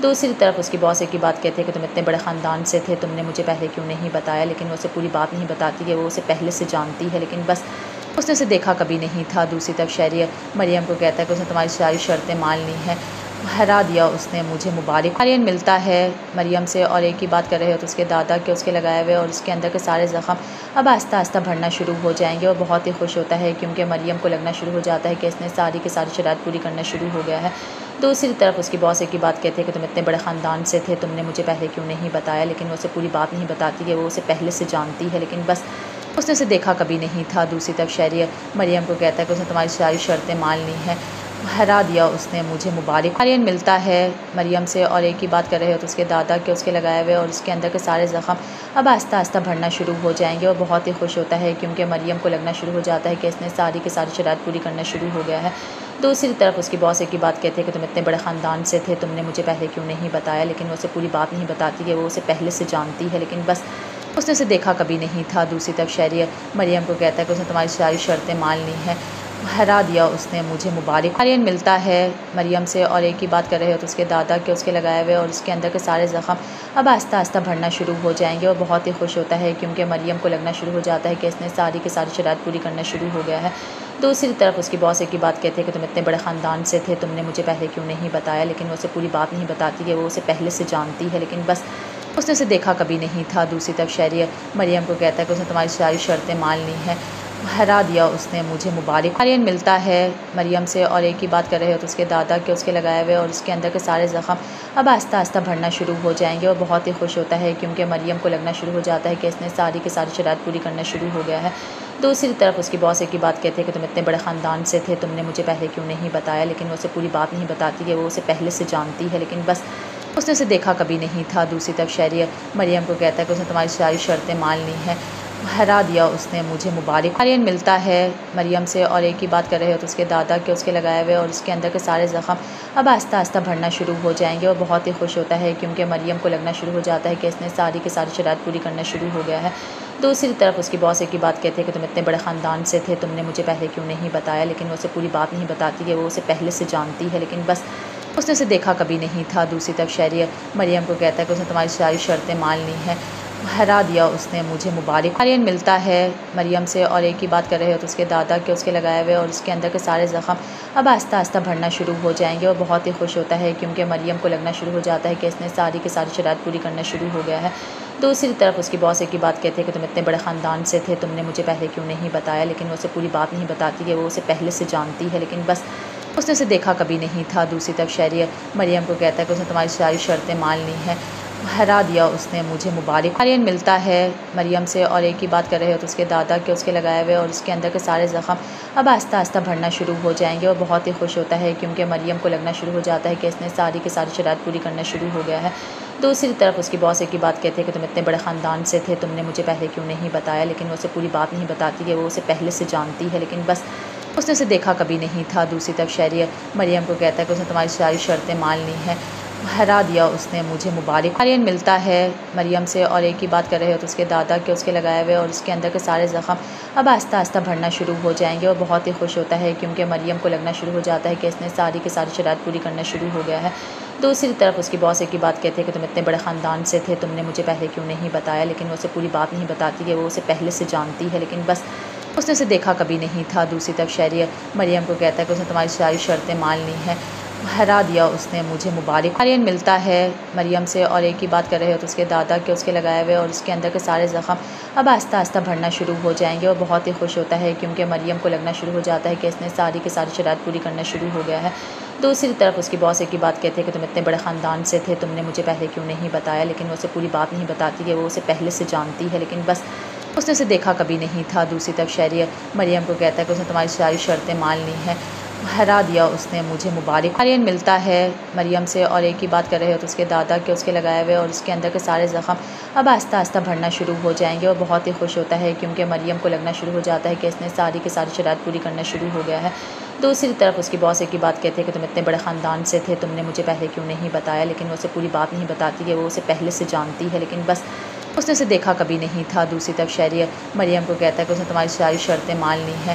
दूसरी तरफ उसकी बॉस एक ही बात कहते हैं कि तुम इतने बड़े ख़ानदान से थे, तुमने मुझे पहले क्यों नहीं बताया, लेकिन वो उसे पूरी बात नहीं बताती कि वो उसे पहले से जानती है, लेकिन बस उसने उसे देखा कभी नहीं था। दूसरी तरफ शहरी मरियम को कहता है कि उसने तुम्हारी सारी शर्तें मान ली हैं, हरा दिया उसने मुझे, मुबारक। आर्यन मिलता है मरियम से और एक ही बात कर रहे हो तो उसके दादा के उसके लगाए हुए और उसके अंदर के सारे ज़ख़म अब आस्ता आस्ता भरना शुरू हो जाएंगे। और बहुत ही खुश होता है क्योंकि मरियम को लगना शुरू हो जाता है कि इसने सारी की सारी शरात पूरी करना शुरू हो गया है। दूसरी तरफ उसकी बॉस एक ही बात कहते हैं कि तुम इतने बड़े ख़ानदान से थे, तुमने मुझे पहले क्यों नहीं बताया, लेकिन वो उसे पूरी बात नहीं बताती कि वो उसे पहले से जानती है, लेकिन बस उसने उसे देखा कभी नहीं था। दूसरी तरफ शहरी मरियम को कहता है कि उसने तुम्हारी सारी शर्तें मान ली हैं, हरा दिया उसने मुझे, मुबारक। आर्यन मिलता है मरियम से और एक ही बात कर रहे हो तो उसके दादा के उसके लगाए हुए और उसके अंदर के सारे ज़ख़म अब आस्ता आस्ता भरना शुरू हो जाएंगे। और बहुत ही खुश होता है क्योंकि मरियम को लगना शुरू हो जाता है कि इसने सारी की सारी शरात पूरी करना शुरू हो गया है। दूसरी तरफ उसकी बॉस एक ही बात कहते हैं कि तुम इतने बड़े ख़ानदान से थे, तुमने मुझे पहले क्यों नहीं बताया, लेकिन वो उसे पूरी बात नहीं बताती कि वो उसे पहले से जानती है, लेकिन बस उसने उसे देखा कभी नहीं था। दूसरी तरफ शहरी मरियम को कहता है कि उसने तुम्हारी सारी शर्तें मान ली हैं, हरा दिया उसने मुझे, मुबारक। आर्यन मिलता है मरियम से और एक ही बात कर रहे हो तो उसके दादा के उसके लगाए हुए और उसके अंदर के सारे ज़ख़म अब आस्ता आस्ता भरना शुरू हो जाएंगे। और बहुत ही खुश होता है क्योंकि मरियम को लगना शुरू हो जाता है कि इसने सारी की सारी शरात पूरी करना शुरू हो गया है। दूसरी तरफ उसकी बॉस एक ही बात कहते हैं कि तुम इतने बड़े ख़ानदान से थे, तुमने मुझे पहले क्यों नहीं बताया, लेकिन वो उसे पूरी बात नहीं बताती कि वो उसे पहले से जानती है, लेकिन बस उसने उसे देखा कभी नहीं था। दूसरी तरफ शहरी मरियम को कहता है कि उसने तुम्हारी सारी शर्तें मान ली हैं, हरा दिया उसने मुझे, मुबारक। आर्यन मिलता है मरियम से और एक ही बात कर रहे हो तो उसके दादा के उसके लगाए हुए और उसके अंदर के सारे ज़ख़म अब आस्ता आस्ता भरना शुरू हो जाएंगे। और बहुत ही खुश होता है क्योंकि मरियम को लगना शुरू हो जाता है कि इसने सारी की सारी शरात पूरी करना शुरू हो गया है। दूसरी तरफ उसकी बॉस एक ही बात कहते हैं कि तुम इतने बड़े ख़ानदान से थे, तुमने मुझे पहले क्यों नहीं बताया, लेकिन वो उसे पूरी बात नहीं बताती कि वो उसे पहले से जानती है, लेकिन बस उसने उसे देखा कभी नहीं था। दूसरी तरफ शहरी मरियम को कहता है कि उसने तुम्हारी सारी शर्तें मान ली हैं, हरा दिया उसने मुझे, मुबारक। आर्यन मिलता है मरियम से और एक ही बात कर रहे हो तो उसके दादा के उसके लगाए हुए और उसके अंदर के सारे ज़ख़म अब आस्ता आस्ता भरना शुरू हो जाएंगे। और बहुत ही खुश होता है क्योंकि मरियम को लगना शुरू हो जाता है कि इसने सारी की सारी शरात पूरी करना शुरू हो गया है। दूसरी तरफ उसकी बॉस एक ही बात कहते हैं कि तुम इतने बड़े ख़ानदान से थे, तुमने मुझे पहले क्यों नहीं बताया, लेकिन वो उसे पूरी बात नहीं बताती कि वो उसे पहले से जानती है, लेकिन बस उसने उसे देखा कभी नहीं था। दूसरी तरफ शहरी मरियम को कहता है कि उसने तुम्हारी सारी शर्तें मान ली हैं, हरा दिया उसने मुझे, मुबारक। आर्यन मिलता है मरियम से और एक ही बात कर रहे हो तो उसके दादा के उसके लगाए हुए और उसके अंदर के सारे ज़ख़म अब आस्ता आस्ता भरना शुरू हो जाएंगे। और बहुत ही खुश होता है क्योंकि मरियम को लगना शुरू हो जाता है कि इसने सारी की सारी शरात पूरी करना शुरू हो गया है। दूसरी तरफ उसकी बॉस एक ही बात कहते हैं कि तुम इतने बड़े ख़ानदान से थे, तुमने मुझे पहले क्यों नहीं बताया, लेकिन वो उसे पूरी बात नहीं बताती कि वो उसे पहले से जानती है, लेकिन बस उसने उसे देखा कभी नहीं था। दूसरी तरफ शहरी मरियम को कहता है कि उसने तुम्हारी सारी शर्तें मान ली हैं, हरा दिया उसने मुझे, मुबारक। आर्यन मिलता है मरियम से और एक ही बात कर रहे हो तो उसके दादा के उसके लगाए हुए और उसके अंदर के सारे ज़ख़म अब आस्ता आस्ता भरना शुरू हो जाएंगे। और बहुत ही खुश होता है क्योंकि मरियम को लगना शुरू हो जाता है कि इसने सारी की सारी शरात पूरी करना शुरू हो गया है। दूसरी तरफ उसकी बॉस एक ही बात कहते हैं कि तुम इतने बड़े ख़ानदान से थे, तुमने मुझे पहले क्यों नहीं बताया, लेकिन वो उसे पूरी बात नहीं बताती कि वो उसे पहले से जानती है, लेकिन बस उसने उसे देखा कभी नहीं था। दूसरी तरफ शहरी मरियम को कहता है कि उसने तुम्हारी सारी शर्तें मान ली हैं, हरा दिया उसने मुझे, मुबारक। आर्यन मिलता है मरियम से और एक ही बात कर रहे हो तो उसके दादा के उसके लगाए हुए और उसके अंदर के सारे ज़ख़म अब आस्ता आस्ता भरना शुरू हो जाएंगे। और बहुत ही खुश होता है क्योंकि मरियम को लगना शुरू हो जाता है कि इसने सारी की सारी शरात पूरी करना शुरू हो गया है। दूसरी तरफ उसकी बॉस एक ही बात कहते हैं कि तुम इतने बड़े ख़ानदान से थे, तुमने मुझे पहले क्यों नहीं बताया, लेकिन वो उसे पूरी बात नहीं बताती कि वो उसे पहले से जानती है, लेकिन बस उसने उसे देखा कभी नहीं था। दूसरी तरफ शहरी मरियम को कहता है कि उसने तुम्हारी सारी शर्तें मान ली हैं, हरा दिया उसने मुझे, मुबारक। आर्यन मिलता है मरियम से और एक ही बात कर रहे हो तो उसके दादा के उसके लगाए हुए और उसके अंदर के सारे ज़ख़म अब आस्ता आस्ता भरना शुरू हो जाएंगे। और बहुत ही खुश होता है क्योंकि मरियम को लगना शुरू हो जाता है कि इसने सारी की सारी शरात पूरी करना शुरू हो गया है। दूसरी तरफ उसकी बॉस एक ही बात कहते हैं कि तुम इतने बड़े ख़ानदान से थे, तुमने मुझे पहले क्यों नहीं बताया, लेकिन वो उसे पूरी बात नहीं बताती कि वो उसे पहले से जानती है, लेकिन बस उसने उसे देखा कभी नहीं था। दूसरी तरफ शहरी मरियम को कहता है कि उसने तुम्हारी सारी शर्तें मान ली हैं, हरा दिया उसने मुझे, मुबारक। आर्यन मिलता है मरियम से और एक ही बात कर रहे हो तो उसके दादा के उसके लगाए हुए और उसके अंदर के सारे ज़ख़म अब आस्ता आस्ता भरना शुरू हो जाएंगे। और बहुत ही खुश होता है क्योंकि मरियम को लगना शुरू हो जाता है कि इसने सारी की सारी शरात पूरी करना शुरू हो गया है। दूसरी तरफ उसकी बॉस एक ही बात कहते हैं कि तुम इतने बड़े ख़ानदान से थे, तुमने मुझे पहले क्यों नहीं बताया, लेकिन वो उसे पूरी बात नहीं बताती कि वो उसे पहले से जानती है, लेकिन बस उसने उसे देखा कभी नहीं था। दूसरी तरफ शहरी मरियम को कहता है कि उसने तुम्हारी सारी शर्तें मान ली हैं,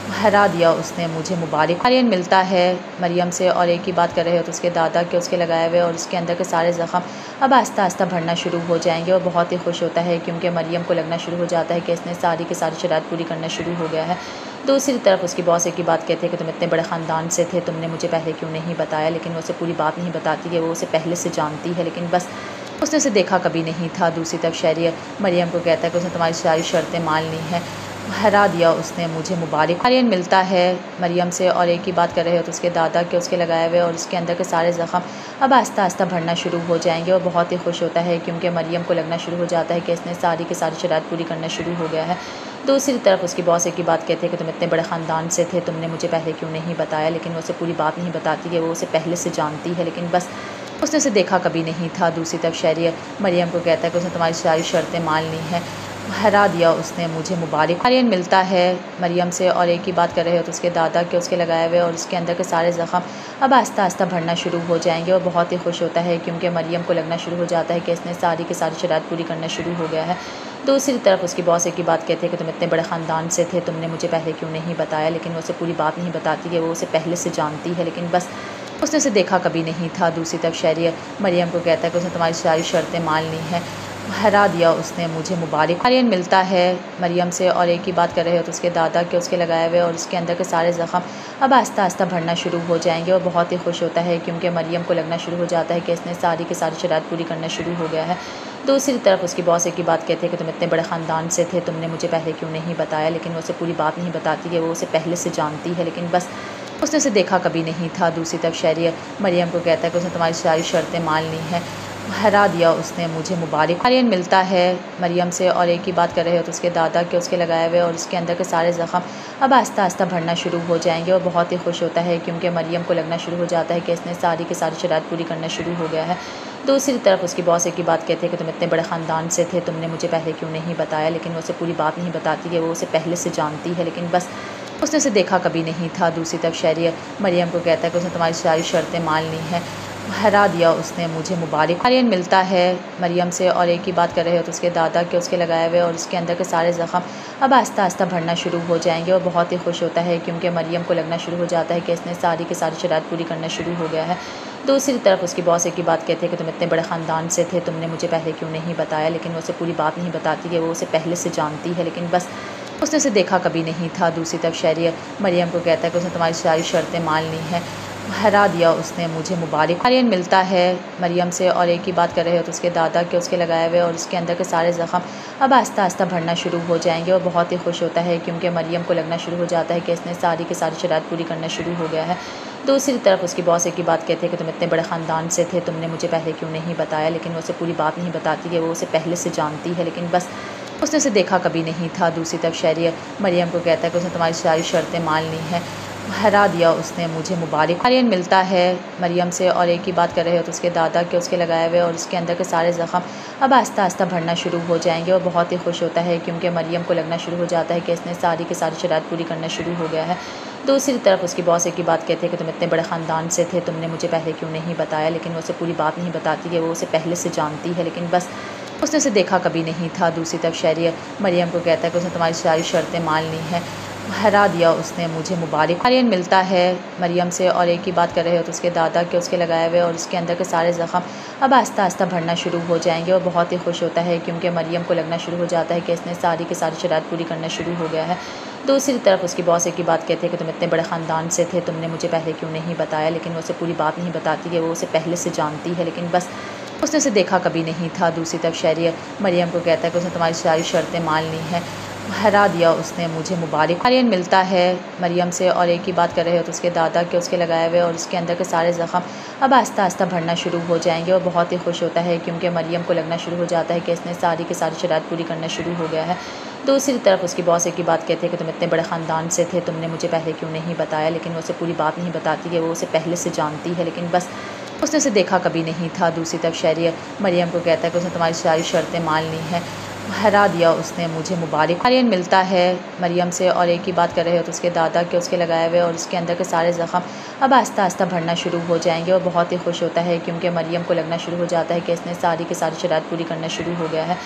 हरा दिया उसने मुझे मुबारक। आर्यन मिलता है मरियम से और एक ही बात कर रहे हो तो उसके दादा के उसके लगाए हुए और उसके अंदर के सारे ज़ख़म अब आस्ता आस्ता भरना शुरू हो जाएंगे। और बहुत ही खुश होता है क्योंकि मरियम को लगना शुरू हो जाता है कि इसने सारी की सारी शरारत पूरी करना शुरू हो गया है। दूसरी तरफ उसकी बॉस एक ही बात कहते हैं कि तुम इतने बड़े ख़ानदान से थे, तुमने मुझे पहले क्यों नहीं बताया। लेकिन वो उसे पूरी बात नहीं बताती कि वो उसे पहले से जानती है, लेकिन बस उसने उसे देखा कभी नहीं था। दूसरी तरफ शहरी मरियम को कहता है कि उसने तुम्हारी सारी शर्तें मान ली हैं। हरा दिया उसने मुझे मुबारक। आर्यन मिलता है मरियम से और एक ही बात कर रहे हो तो उसके दादा के उसके लगाए हुए और उसके अंदर के सारे ज़ख़म अब आस्ता आस्ता भरना शुरू हो जाएंगे। और बहुत ही खुश होता है क्योंकि मरियम को लगना शुरू हो जाता है कि इसने सारी की सारी शरारत पूरी करना शुरू हो गया है। दूसरी तरफ उसकी बॉस एक ही बात कहते हैं कि तुम इतने बड़े ख़ानदान से थे, तुमने मुझे पहले क्यों नहीं बताया। लेकिन वो उसे पूरी बात नहीं बताती कि वो उसे पहले से जानती है, लेकिन बस उसने उसे देखा कभी नहीं था। दूसरी तरफ शहरी मरियम को कहता है कि उसने तुम्हारी सारी शर्तें मान ली हैं। हरा दिया उसने मुझे मुबारक। आर्यन मिलता है मरियम से और एक ही बात कर रहे हो तो उसके दादा के उसके लगाए हुए और उसके अंदर के सारे ज़ख़म अब आस्ता आस्ता भरना शुरू हो जाएंगे। और बहुत ही खुश होता है क्योंकि मरियम को लगना शुरू हो जाता है कि इसने सारी की सारी शरारत पूरी करना शुरू हो गया है। दूसरी तरफ उसकी बॉस एक ही बात कहते हैं कि तुम इतने बड़े ख़ानदान से थे, तुमने मुझे पहले क्यों नहीं बताया। लेकिन वो उसे पूरी बात नहीं बताती कि वो उसे पहले से जानती है, लेकिन बस उसने उसे देखा कभी नहीं था। दूसरी तरफ शहरी मरियम को कहता है कि उसने तुम्हारी सारी शर्तें मान ली हैं। हरा दिया उसने मुझे मुबारक। आर्यन मिलता है मरियम से और एक ही बात कर रहे हो तो उसके दादा के उसके लगाए हुए और उसके अंदर के सारे ज़ख़म अब आस्ता आस्ता भरना शुरू हो जाएंगे। और बहुत ही खुश होता है क्योंकि मरियम को लगना शुरू हो जाता है कि इसने सारी की सारी शरारत पूरी करना शुरू हो गया है। दूसरी तरफ उसकी बॉस एक ही बात कहते हैं कि तुम इतने बड़े ख़ानदान से थे, तुमने मुझे पहले क्यों नहीं बताया। लेकिन वो उसे पूरी बात नहीं बताती कि वो उसे पहले से जानती है, लेकिन बस उसने उसे देखा कभी नहीं था। दूसरी तरफ शहरी मरियम को कहता है कि उसने तुम्हारी सारी शर्तें मान ली हैं। हरा दिया उसने मुझे मुबारक। आर्यन मिलता है मरियम से और एक ही बात कर रहे हो तो उसके दादा के उसके लगाए हुए और उसके अंदर के सारे ज़ख़म अब आस्ता आस्ता भरना शुरू हो जाएंगे। और बहुत ही खुश होता है क्योंकि मरियम को लगना शुरू हो जाता है कि इसने सारी की सारी शरारत पूरी करना शुरू हो गया है। दूसरी तरफ उसकी बॉस एक ही बात कहते हैं कि तुम इतने बड़े ख़ानदान से थे, तुमने मुझे पहले क्यों नहीं बताया। लेकिन वो उसे पूरी बात नहीं बताती कि वो उसे पहले से जानती है, लेकिन बस उसने उसे देखा कभी नहीं था। दूसरी तरफ शहरी मरियम को कहता है कि उसने तुम्हारी सारी शर्तें मान ली हैं। हरा दिया उसने मुझे मुबारक। आर्यन मिलता है मरियम से और एक ही बात कर रहे हो तो उसके दादा के उसके लगाए हुए और उसके अंदर के सारे ज़ख़म अब आस्ता आस्ता भरना शुरू हो जाएंगे। और बहुत ही खुश होता है क्योंकि मरियम को लगना शुरू हो जाता है कि इसने सारी की सारी शरारत पूरी करना शुरू हो गया है। दूसरी तरफ उसकी बॉस एक ही बात कहते हैं कि तुम इतने बड़े ख़ानदान से थे, तुमने मुझे पहले क्यों नहीं बताया। लेकिन वो उसे पूरी बात नहीं बताती कि वो उसे पहले से जानती है, लेकिन बस उसने उसे देखा कभी नहीं था। दूसरी तरफ शहरी मरियम को कहता है कि उसने तुम्हारी सारी शर्तें मान ली हैं। हरा दिया उसने मुझे मुबारक। आर्यन मिलता है मरियम से और एक ही बात कर रहे हो तो उसके दादा के उसके लगाए हुए और उसके अंदर के सारे ज़ख़म अब आस्ता आस्ता भरना शुरू हो जाएंगे। और बहुत ही खुश होता है क्योंकि मरियम को लगना शुरू हो जाता है कि इसने सारी की सारी शरारत पूरी करना शुरू हो गया है। दूसरी तरफ उसकी बॉस एक ही बात कहते हैं कि तुम इतने बड़े ख़ानदान से थे, तुमने मुझे पहले क्यों नहीं बताया। लेकिन वो उसे पूरी बात नहीं बताती कि वो उसे पहले से जानती है, लेकिन बस उसने उसे देखा कभी नहीं था। दूसरी तरफ शहरी मरियम को कहता है कि उसने तुम्हारी सारी शर्तें मान ली हैं। हरा दिया उसने मुझे मुबारक। आर्यन मिलता है मरियम से और एक ही बात कर रहे हो तो उसके दादा के उसके लगाए हुए और उसके अंदर के सारे ज़ख़म अब आस्ता आस्ता भरना शुरू हो जाएंगे। और बहुत ही खुश होता है क्योंकि मरियम को लगना शुरू हो जाता है कि इसने सारी की सारी शरारत पूरी करना शुरू हो गया है। दूसरी तरफ उसकी बॉस एक ही बात कहते हैं कि तुम इतने बड़े ख़ानदान से थे, तुमने मुझे पहले क्यों नहीं बताया। लेकिन वो उसे पूरी बात नहीं बताती कि वो उसे पहले से जानती है, लेकिन बस उसने उसे देखा कभी नहीं था। दूसरी तरफ शहरी मरियम को कहता है कि उसने तुम्हारी सारी शर्तें मान ली हैं। हरा दिया उसने मुझे मुबारक। आर्यन मिलता है मरियम से और एक ही बात कर रहे हो तो उसके दादा के उसके लगाए हुए और उसके अंदर के सारे ज़ख़म अब आस्ता आस्ता भरना शुरू हो जाएंगे। और बहुत ही खुश होता है क्योंकि मरियम को लगना शुरू हो जाता है कि इसने सारी की सारी शरारत पूरी करना शुरू हो गया है। दूसरी तरफ उसकी बॉस एक ही बात कहते हैं कि तुम इतने बड़े ख़ानदान से थे, तुमने मुझे पहले क्यों नहीं बताया। लेकिन वो उसे पूरी बात नहीं बताती कि वो उसे पहले से जानती है, लेकिन बस उसने उसे देखा कभी नहीं था। दूसरी तरफ शहरी मरियम को कहता है कि उसने तुम्हारी सारी शर्तें मान ली हैं। हरा दिया उसने मुझे मुबारक। आर्यन मिलता है मरियम से और एक ही बात कर रहे हो तो उसके दादा के उसके लगाए हुए और उसके अंदर के सारे ज़ख़म अब आस्ता आस्ता भरना शुरू हो जाएंगे। और बहुत ही खुश होता है क्योंकि मरियम को लगना शुरू हो जाता है कि इसने सारी की सारी शरारत पूरी करना शुरू हो गया है। दूसरी तरफ उसकी बॉस एक ही बात कहते हैं कि तुम इतने बड़े ख़ानदान से थे, तुमने मुझे पहले क्यों नहीं बताया। लेकिन वो उसे पूरी बात नहीं बताती कि वो उसे पहले से जानती है, लेकिन बस उसने उसे देखा कभी नहीं था। दूसरी तरफ शहरी मरियम को कहता है कि उसने तुम्हारी सारी शर्तें मान ली हैं। हरा दिया उसने मुझे मुबारक। आर्यन मिलता है मरियम से और एक ही बात कर रहे हो तो उसके दादा के उसके लगाए हुए और उसके अंदर के सारे ज़ख़म अब आस्ता आस्ता भरना शुरू हो जाएंगे। और बहुत ही खुश होता है क्योंकि मरियम को लगना शुरू हो जाता है कि इसने सारी की सारी शरारत पूरी करना शुरू हो गया है।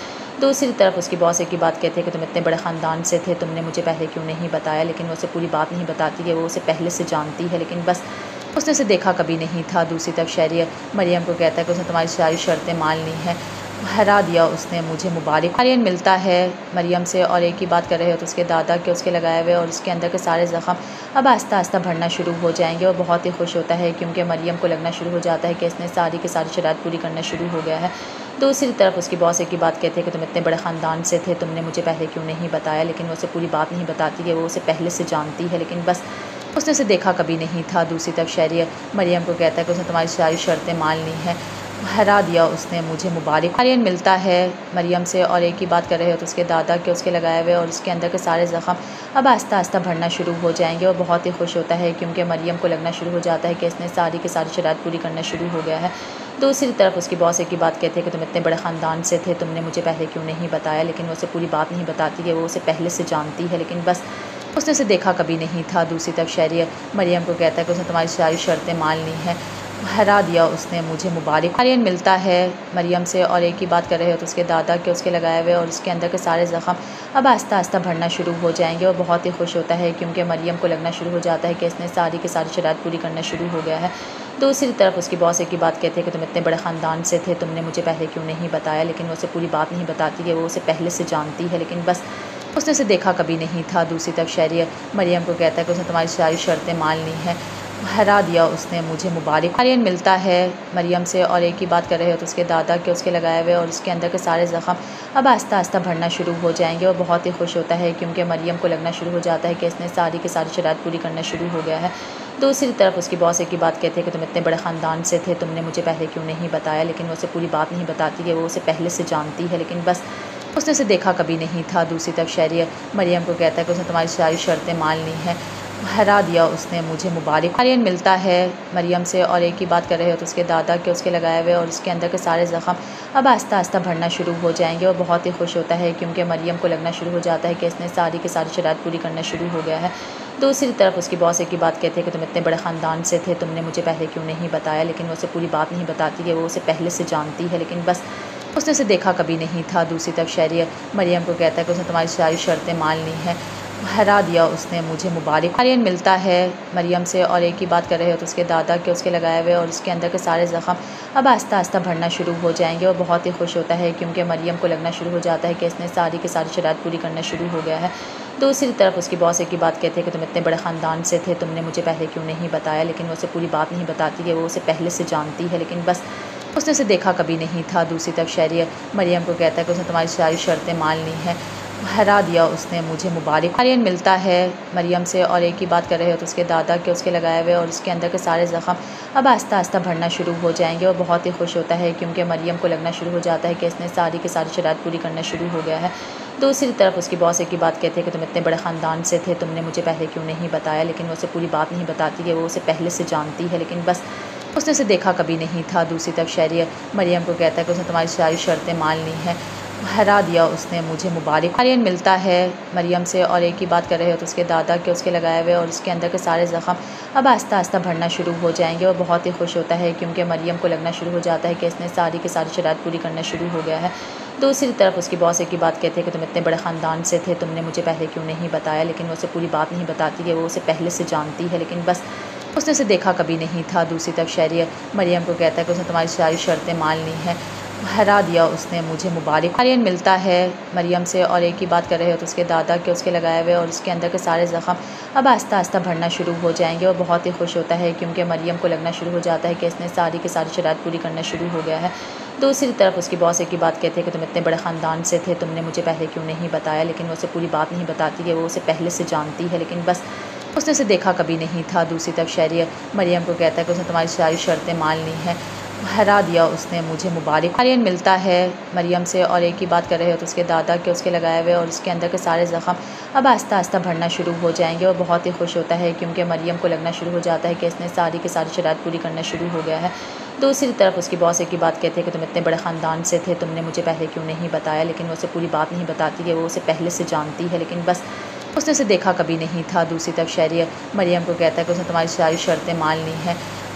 दूसरी तरफ उसकी बॉस एक ही बात कहती है कि तुम इतने बड़े ख़ानदान से थे, तुमने मुझे पहले क्यों नहीं बताया, लेकिन वो उसे पूरी बात नहीं बताती कि वो उसे पहले से जानती है, लेकिन बस उसने उसे देखा कभी नहीं था। दूसरी तरफ शहरी मरियम को कहता है कि उसने तुम्हारी सारी शर्तें मान ली हैं, हरा दिया उसने मुझे, मुबारक। आर्यन मिलता है मरियम से और एक ही बात कर रहे हो तो उसके दादा के उसके लगाए हुए और उसके अंदर के सारे ज़ख़म अब आस्ता आस्ता भरना शुरू हो जाएंगे। और बहुत ही खुश होता है क्योंकि मरियम को लगना शुरू हो जाता है कि इसने सारी की सारी शरात पूरी करना शुरू हो गया है। दूसरी तरफ उसकी बॉस एक ही बात कहती है कि तुम इतने बड़े ख़ानदान से थे, तुमने मुझे पहले क्यों नहीं बताया, लेकिन वो उसे पूरी बात नहीं बताती कि वो उसे पहले से जानती है, लेकिन बस उसने उसे देखा कभी नहीं था। दूसरी तरफ शहरी मरियम को कहता है कि उसने तुम्हारी सारी शर्तें मान ली हैं, हरा दिया उसने मुझे, मुबारक। आर्यन मिलता है मरियम से और एक ही बात कर रहे हो तो उसके दादा के उसके लगाए हुए और उसके अंदर के सारे ज़ख़म अब आस्ता आस्ता भरना शुरू हो जाएंगे। और बहुत ही खुश होता है क्योंकि मरियम को लगना शुरू हो जाता है कि इसने सारी की सारी शरात पूरी करना शुरू हो गया है। दूसरी तरफ उसकी बॉस एक ही बात कहती है कि तुम इतने बड़े ख़ानदान से थे, तुमने मुझे पहले क्यों नहीं बताया, लेकिन वो उसे पूरी बात नहीं बताती कि वो उसे पहले से जानती है, लेकिन बस उसने उसे देखा कभी नहीं था। दूसरी तरफ शहरी मरियम को कहता है कि उसने तुम्हारी सारी शर्तें मान ली हैं, हरा दिया उसने मुझे, मुबारक। आर्यन मिलता है मरियम से और एक ही बात कर रहे हो तो उसके दादा के उसके लगाए हुए और उसके अंदर के सारे ज़ख़म अब आस्ता आस्ता भरना शुरू हो जाएंगे। और बहुत ही खुश होता है क्योंकि मरियम को लगना शुरू हो जाता है कि इसने सारी की सारी शरात पूरी करना शुरू हो गया है। दूसरी तरफ उसकी बॉस एक ही बात कहती है कि तुम इतने बड़े ख़ानदान से थे, तुमने मुझे पहले क्यों नहीं बताया, लेकिन वो उसे पूरी बात नहीं बताती कि वो उसे पहले से जानती है, लेकिन बस उसने उसे देखा कभी नहीं था। दूसरी तरफ शहरी मरियम को कहता है कि उसने तुम्हारी सारी शर्तें मान ली हैं, हरा दिया उसने मुझे, मुबारक। आर्यन मिलता है मरियम से और एक ही बात कर रहे हो तो उसके दादा के उसके लगाए हुए और उसके अंदर के सारे ज़ख़म अब आस्ता आस्ता भरना शुरू हो जाएंगे। और बहुत ही खुश होता है क्योंकि मरियम को लगना शुरू हो जाता है कि इसने सारी की सारी शरात पूरी करना शुरू हो गया है। दूसरी तरफ उसकी बॉस एक ही बात कहती है कि तुम इतने बड़े ख़ानदान से थे, तुमने मुझे पहले क्यों नहीं बताया, लेकिन वो उसे पूरी बात नहीं बताती कि वो उसे पहले से जानती है, लेकिन बस उसने उसे देखा कभी नहीं था। दूसरी तरफ शहरी मरियम को कहता है कि उसने तुम्हारी सारी शर्तें मान ली हैं, हरा दिया उसने मुझे, मुबारक। आर्यन मिलता है मरियम से और एक ही बात कर रहे हो तो उसके दादा के उसके लगाए हुए और उसके अंदर के सारे ज़ख़म अब आस्ता आस्ता भरना शुरू हो जाएंगे। और बहुत ही खुश होता है क्योंकि मरियम को लगना शुरू हो जाता है कि इसने सारी की सारी शरात पूरी करना शुरू हो गया है। दूसरी तरफ उसकी बॉस एक ही बात कहती है कि तुम इतने बड़े ख़ानदान से थे, तुमने मुझे पहले क्यों नहीं बताया, लेकिन वो उसे पूरी बात नहीं बताती कि वो उसे पहले से जानती है, लेकिन बस उसने उसे देखा कभी नहीं था। दूसरी तरफ शहरी मरियम को कहता है कि उसने तुम्हारी सारी शर्तें मान ली हैं, हरा दिया उसने मुझे, मुबारक। आर्यन मिलता है मरियम से और एक ही बात कर रहे हो तो उसके दादा के उसके लगाए हुए और उसके अंदर के सारे ज़ख़म अब आस्ता आस्ता भरना शुरू हो जाएंगे। और बहुत ही खुश होता है क्योंकि मरियम को लगना शुरू हो जाता है कि इसने सारी की सारी शरात पूरी करना शुरू हो गया है। दूसरी तरफ उसकी बॉस एक ही बात कहती है कि तुम इतने बड़े ख़ानदान से थे, तुमने मुझे पहले क्यों नहीं बताया, लेकिन वो उसे पूरी बात नहीं बताती कि वो उसे पहले से जानती है, लेकिन बस उसने उसे देखा कभी नहीं था। दूसरी तरफ शहरी मरियम को कहता है कि उसने तुम्हारी सारी शर्तें मान ली हैं, हरा दिया उसने मुझे, मुबारक। आर्यन मिलता है मरियम से और एक ही बात कर रहे हो तो उसके दादा के उसके लगाए हुए और उसके अंदर के सारे ज़ख़म अब आस्ता आस्ता भरना शुरू हो जाएंगे। और बहुत ही खुश होता है क्योंकि मरियम को लगना शुरू हो जाता है कि इसने सारी की सारी शरात पूरी करना शुरू हो गया है। दूसरी तरफ उसकी बॉस एक ही बात कहती है कि तुम इतने बड़े ख़ानदान से थे, तुमने मुझे पहले क्यों नहीं बताया, लेकिन वो उसे पूरी बात नहीं बताती कि वो उसे पहले से जानती है, लेकिन बस उसने उसे देखा कभी नहीं था। दूसरी तरफ शहरी मरियम को कहता है कि उसने तुम्हारी सारी शर्तें मान ली हैं, हरा दिया उसने मुझे, मुबारक। आर्यन मिलता है मरियम से और एक ही बात कर रहे हो तो उसके दादा के उसके लगाए हुए और उसके अंदर के सारे ज़ख़म अब आस्ता आस्ता भरना शुरू हो जाएंगे। और बहुत ही खुश होता है क्योंकि मरियम को लगना शुरू हो जाता है कि इसने सारी की सारी शरात पूरी करना शुरू हो गया है। दूसरी तरफ उसकी बॉस एक ही बात कहती है कि तुम इतने बड़े ख़ानदान से थे, तुमने मुझे पहले क्यों नहीं बताया, लेकिन वो उसे पूरी बात नहीं बताती कि वो उसे पहले से जानती है, लेकिन बस उसने उसे देखा कभी नहीं था। दूसरी तरफ शहरी मरियम को कहता है कि उसने तुम्हारी सारी शर्तें मान ली हैं, हरा दिया उसने मुझे, मुबारक। आर्यन मिलता है मरियम से और एक ही बात कर रहे हो तो उसके दादा के उसके लगाए हुए और उसके अंदर के सारे ज़ख़म अब आस्ता आस्ता भरना शुरू हो जाएंगे। और बहुत ही खुश होता है क्योंकि मरियम को लगना शुरू हो जाता है कि इसने सारी की सारी शरात पूरी करना शुरू हो गया है। दूसरी तरफ उसकी बॉस एक ही बात कहती है कि तुम इतने बड़े ख़ानदान से थे, तुमने मुझे पहले क्यों नहीं बताया, लेकिन वो उसे पूरी बात नहीं बताती कि वो उसे पहले से जानती है, लेकिन बस उसने उसे देखा कभी नहीं था। दूसरी तरफ शहरी मरियम को कहता है कि उसने तुम्हारी सारी शर्तें मान ली हैं, हरा दिया उसने मुझे, मुबारक। आर्यन मिलता है मरियम से और एक ही बात कर रहे हो तो उसके दादा के उसके लगाए हुए और उसके अंदर के सारे ज़ख़म अब आस्ता आस्ता भरना शुरू हो जाएंगे। और बहुत ही खुश होता है क्योंकि मरियम को लगना शुरू हो जाता है कि इसने सारी की सारी शरात पूरी करना शुरू हो गया है। दूसरी तरफ उसकी बॉस एक ही बात कहती है कि तुम इतने बड़े ख़ानदान से थे, तुमने मुझे पहले क्यों नहीं बताया, लेकिन वो उसे पूरी बात नहीं बताती कि वो उसे पहले से जानती है, लेकिन बस उसने उसे देखा कभी नहीं था। दूसरी तरफ शहरी मरियम को कहता है कि उसने तुम्हारी सारी शर्तें मान ली हैं,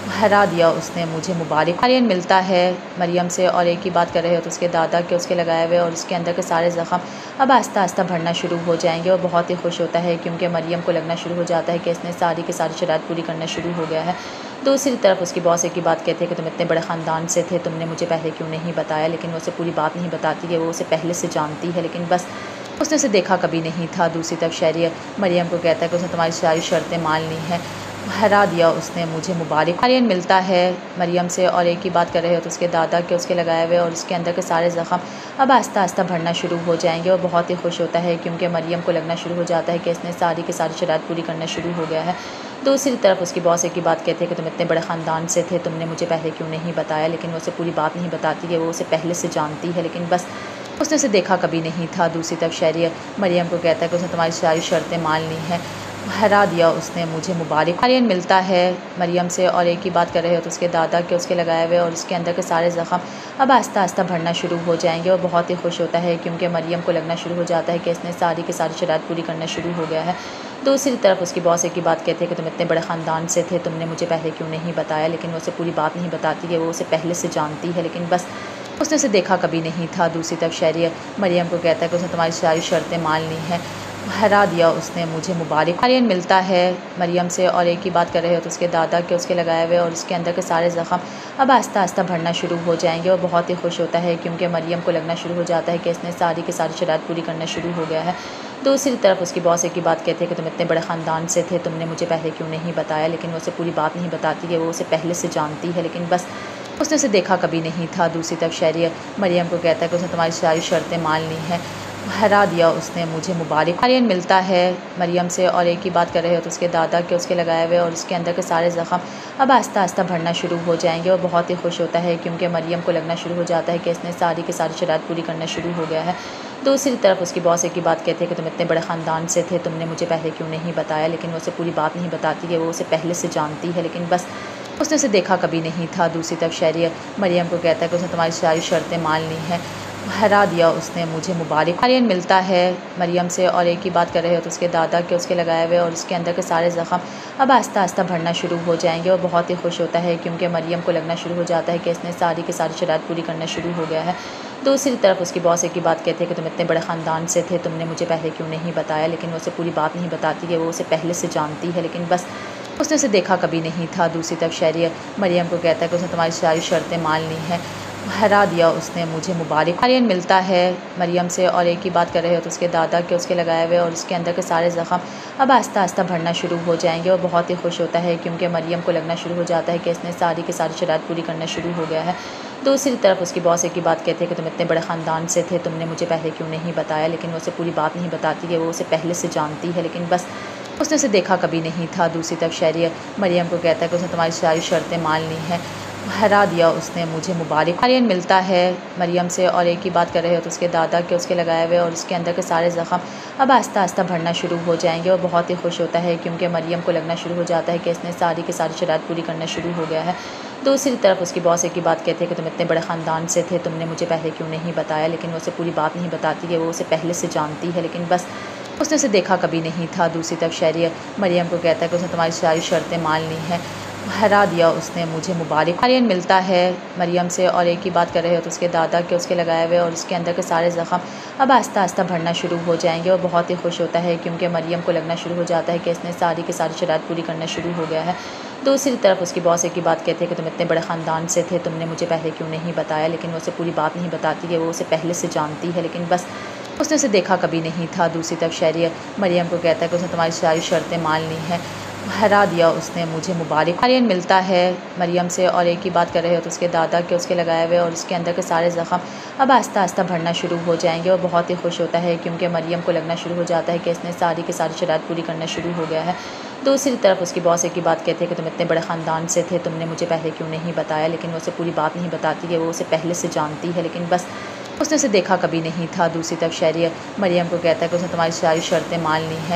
हरा दिया उसने मुझे मुबारक। आर्यन मिलता है मरियम से और एक ही बात कर रहे हो तो उसके दादा के उसके लगाए हुए और उसके अंदर के सारे ज़ख़म अब आस्ता आस्ता भरना शुरू हो जाएंगे। और बहुत ही खुश होता है क्योंकि मरियम को लगना शुरू हो जाता है कि इसने सारी की सारी शरारत पूरी करना शुरू हो गया है। दूसरी तरफ उसकी बॉस एक ही बात कहते हैं कि तुम इतने बड़े ख़ानदान से थे, तुमने मुझे पहले क्यों नहीं बताया। लेकिन वो उसे पूरी बात नहीं बताती कि वो उसे पहले से जानती है, लेकिन बस उसने उसे देखा कभी नहीं था। दूसरी तरफ शहरी मरियम को कहता है कि उसने तुम्हारी सारी शर्तें मान ली हैं। हरा दिया उसने मुझे मुबारक। आर्यन मिलता है मरियम से और एक ही बात कर रहे हो तो उसके दादा के उसके लगाए हुए और उसके अंदर के सारे ज़ख़म अब आस्ता आस्ता भरना शुरू हो जाएंगे। और बहुत ही खुश होता है क्योंकि मरियम को लगना शुरू हो जाता है कि इसने सारी की सारी शरारत पूरी करना शुरू हो गया है। दूसरी तरफ उसकी बॉस एक ही बात कहते हैं कि तुम इतने बड़े ख़ानदान से थे, तुमने मुझे पहले क्यों नहीं बताया। लेकिन वो उसे पूरी बात नहीं बताती कि वो उसे पहले से जानती है, लेकिन बस उसने उसे देखा कभी नहीं था। दूसरी तरफ शहरी मरियम को कहता है कि उसने तुम्हारी सारी शर्तें मान ली हैं। हरा दिया उसने मुझे मुबारक। आर्यन मिलता है मरियम से और एक ही बात कर रहे हो तो उसके दादा के उसके लगाए हुए और उसके अंदर के सारे ज़ख़म अब आस्ता आस्ता भरना शुरू हो जाएंगे। और बहुत ही खुश होता है क्योंकि मरियम को लगना शुरू हो जाता है कि इसने सारी की सारी शरारत पूरी करना शुरू हो गया है। दूसरी तरफ उसकी बॉस एक ही बात कहते हैं कि तुम इतने बड़े ख़ानदान से थे, तुमने मुझे पहले क्यों नहीं बताया। लेकिन वो उसे पूरी बात नहीं बताती कि वो उसे पहले से जानती है, लेकिन बस उसने उसे देखा कभी नहीं था। दूसरी तरफ शहरी मरियम को कहता है कि उसने तुम्हारी सारी शर्तें मान ली हैं। हरा दिया उसने मुझे मुबारक। आर्यन मिलता है मरियम से और एक ही बात कर रहे हो तो उसके दादा के उसके लगाए हुए और उसके अंदर के सारे ज़ख़म अब आस्ता आस्ता भरना शुरू हो जाएंगे। और बहुत ही खुश होता है क्योंकि मरियम को लगना शुरू हो जाता है कि इसने सारी की सारी शरारत पूरी करना शुरू हो गया है। दूसरी तरफ उसकी बॉस एक ही बात कहते हैं कि तुम इतने बड़े ख़ानदान से थे, तुमने मुझे पहले क्यों नहीं बताया। लेकिन वो उसे पूरी बात नहीं बताती कि वो उसे पहले से जानती है, लेकिन बस उसने उसे देखा कभी नहीं था। दूसरी तरफ शहरी मरियम को कहता है कि उसने तुम्हारी सारी शर्तें मान ली हैं। हरा दिया उसने मुझे मुबारक। आर्यन मिलता है मरियम से और एक ही बात कर रहे हो तो उसके दादा के उसके लगाए हुए और उसके अंदर के सारे ज़ख़म अब आस्ता आस्ता भरना शुरू हो जाएंगे। और बहुत ही खुश होता है क्योंकि मरियम को लगना शुरू हो जाता है कि इसने सारी की सारी शरारत पूरी करना शुरू हो गया है। दूसरी तरफ उसकी बॉस एक ही बात कहते हैं कि तुम इतने बड़े ख़ानदान से थे, तुमने मुझे पहले क्यों नहीं बताया। लेकिन वो उसे पूरी बात नहीं बताती कि वो उसे पहले से जानती है, लेकिन बस उसने उसे देखा कभी नहीं था। दूसरी तरफ शहरी मरियम को कहता है कि उसने तुम्हारी सारी शर्तें मान ली हैं। हरा दिया उसने मुझे मुबारक। आर्यन मिलता है मरियम से और एक ही बात कर रहे हो तो उसके दादा के उसके लगाए हुए और उसके अंदर के सारे ज़ख़म अब आस्ता आस्ता भरना शुरू हो जाएंगे। और बहुत ही खुश होता है क्योंकि मरियम को लगना शुरू हो जाता है कि इसने सारी की सारी शरारत पूरी करना शुरू हो गया है। दूसरी तरफ उसकी बॉस एक ही बात कहते हैं कि तुम इतने बड़े ख़ानदान से थे, तुमने मुझे पहले क्यों नहीं बताया। लेकिन वो उसे पूरी बात नहीं बताती कि वो उसे पहले से जानती है, लेकिन बस उसने उसे देखा कभी नहीं था। दूसरी तरफ शहरी मरियम को कहता है कि उसने तुम्हारी सारी शर्तें मान ली हैं। हरा दिया उसने मुझे मुबारक। आर्यन मिलता है मरियम से और एक ही बात कर रहे हो तो उसके दादा के उसके लगाए हुए और उसके अंदर के सारे ज़ख़म अब आस्ता आस्ता भरना शुरू हो जाएंगे। और बहुत ही खुश होता है क्योंकि मरियम को लगना शुरू हो जाता है कि इसने सारी की सारी शरारत पूरी करना शुरू हो गया है। दूसरी तरफ उसकी बॉस एक ही बात कहते हैं कि तुम इतने बड़े ख़ानदान से थे, तुमने मुझे पहले क्यों नहीं बताया। लेकिन वो उसे पूरी बात नहीं बताती कि वो उसे पहले से जानती है, लेकिन बस उसने उसे देखा कभी नहीं था। दूसरी तरफ शहरी मरियम को कहता है कि उसने तुम्हारी सारी शर्तें मान ली हैं। हरा दिया उसने मुझे मुबारक। आर्यन मिलता है मरियम से और एक ही बात कर रहे हो तो उसके दादा के उसके लगाए हुए और उसके अंदर के सारे ज़ख़म अब आस्ता आस्ता भरना शुरू हो जाएंगे। और बहुत ही खुश होता है क्योंकि मरियम को लगना शुरू हो जाता है कि इसने सारी की सारी शरारत पूरी करना शुरू हो गया है। दूसरी तरफ उसकी बॉस एक ही बात कहते हैं कि तुम इतने बड़े ख़ानदान से थे, तुमने मुझे पहले क्यों नहीं बताया। लेकिन वो उसे पूरी बात नहीं बताती कि वो उसे पहले से जानती है, लेकिन बस उसने उसे देखा कभी नहीं था। दूसरी तरफ शहरी मरियम को कहता है कि उसने तुम्हारी सारी शर्तें मान ली हैं। हरा दिया उसने मुझे मुबारक। आर्यन मिलता है मरियम से और एक ही बात कर रहे हो तो उसके दादा के उसके लगाए हुए और उसके अंदर के सारे ज़ख़म अब आस्ता आस्ता भरना शुरू हो जाएंगे। और बहुत ही खुश होता है क्योंकि मरियम को लगना शुरू हो जाता है कि इसने सारी की सारी शरारत पूरी करना शुरू हो गया है। दूसरी तरफ उसकी बॉस एक ही बात कहते हैं कि तुम इतने बड़े ख़ानदान से थे, तुमने मुझे पहले क्यों नहीं बताया। लेकिन वो उसे पूरी बात नहीं बताती कि वो उसे पहले से जानती है, लेकिन बस उसने उसे देखा कभी नहीं था। दूसरी तरफ शहरी मरियम को कहता है कि उसने तुम्हारी सारी शर्तें मान ली हैं। हरा दिया उसने मुझे मुबारक। आर्यन मिलता है मरियम से और एक ही बात कर रहे हो तो उसके दादा के उसके लगाए हुए और उसके अंदर के सारे ज़ख़म अब आस्ता आस्ता भरना शुरू हो जाएंगे। और बहुत ही खुश होता है क्योंकि मरियम को लगना शुरू हो जाता है कि इसने सारी की सारी शरारत पूरी करना शुरू हो गया है। दूसरी तरफ उसकी बॉस एक ही बात कहते हैं कि तुम इतने बड़े ख़ानदान से थे, तुमने मुझे पहले क्यों नहीं बताया। लेकिन वो उसे पूरी बात नहीं बताती कि वो उसे पहले से जानती है, लेकिन बस उसने उसे देखा कभी नहीं था। दूसरी तरफ शहरी मरियम को कहता है कि उसने तुम्हारी सारी शर्तें मान ली हैं।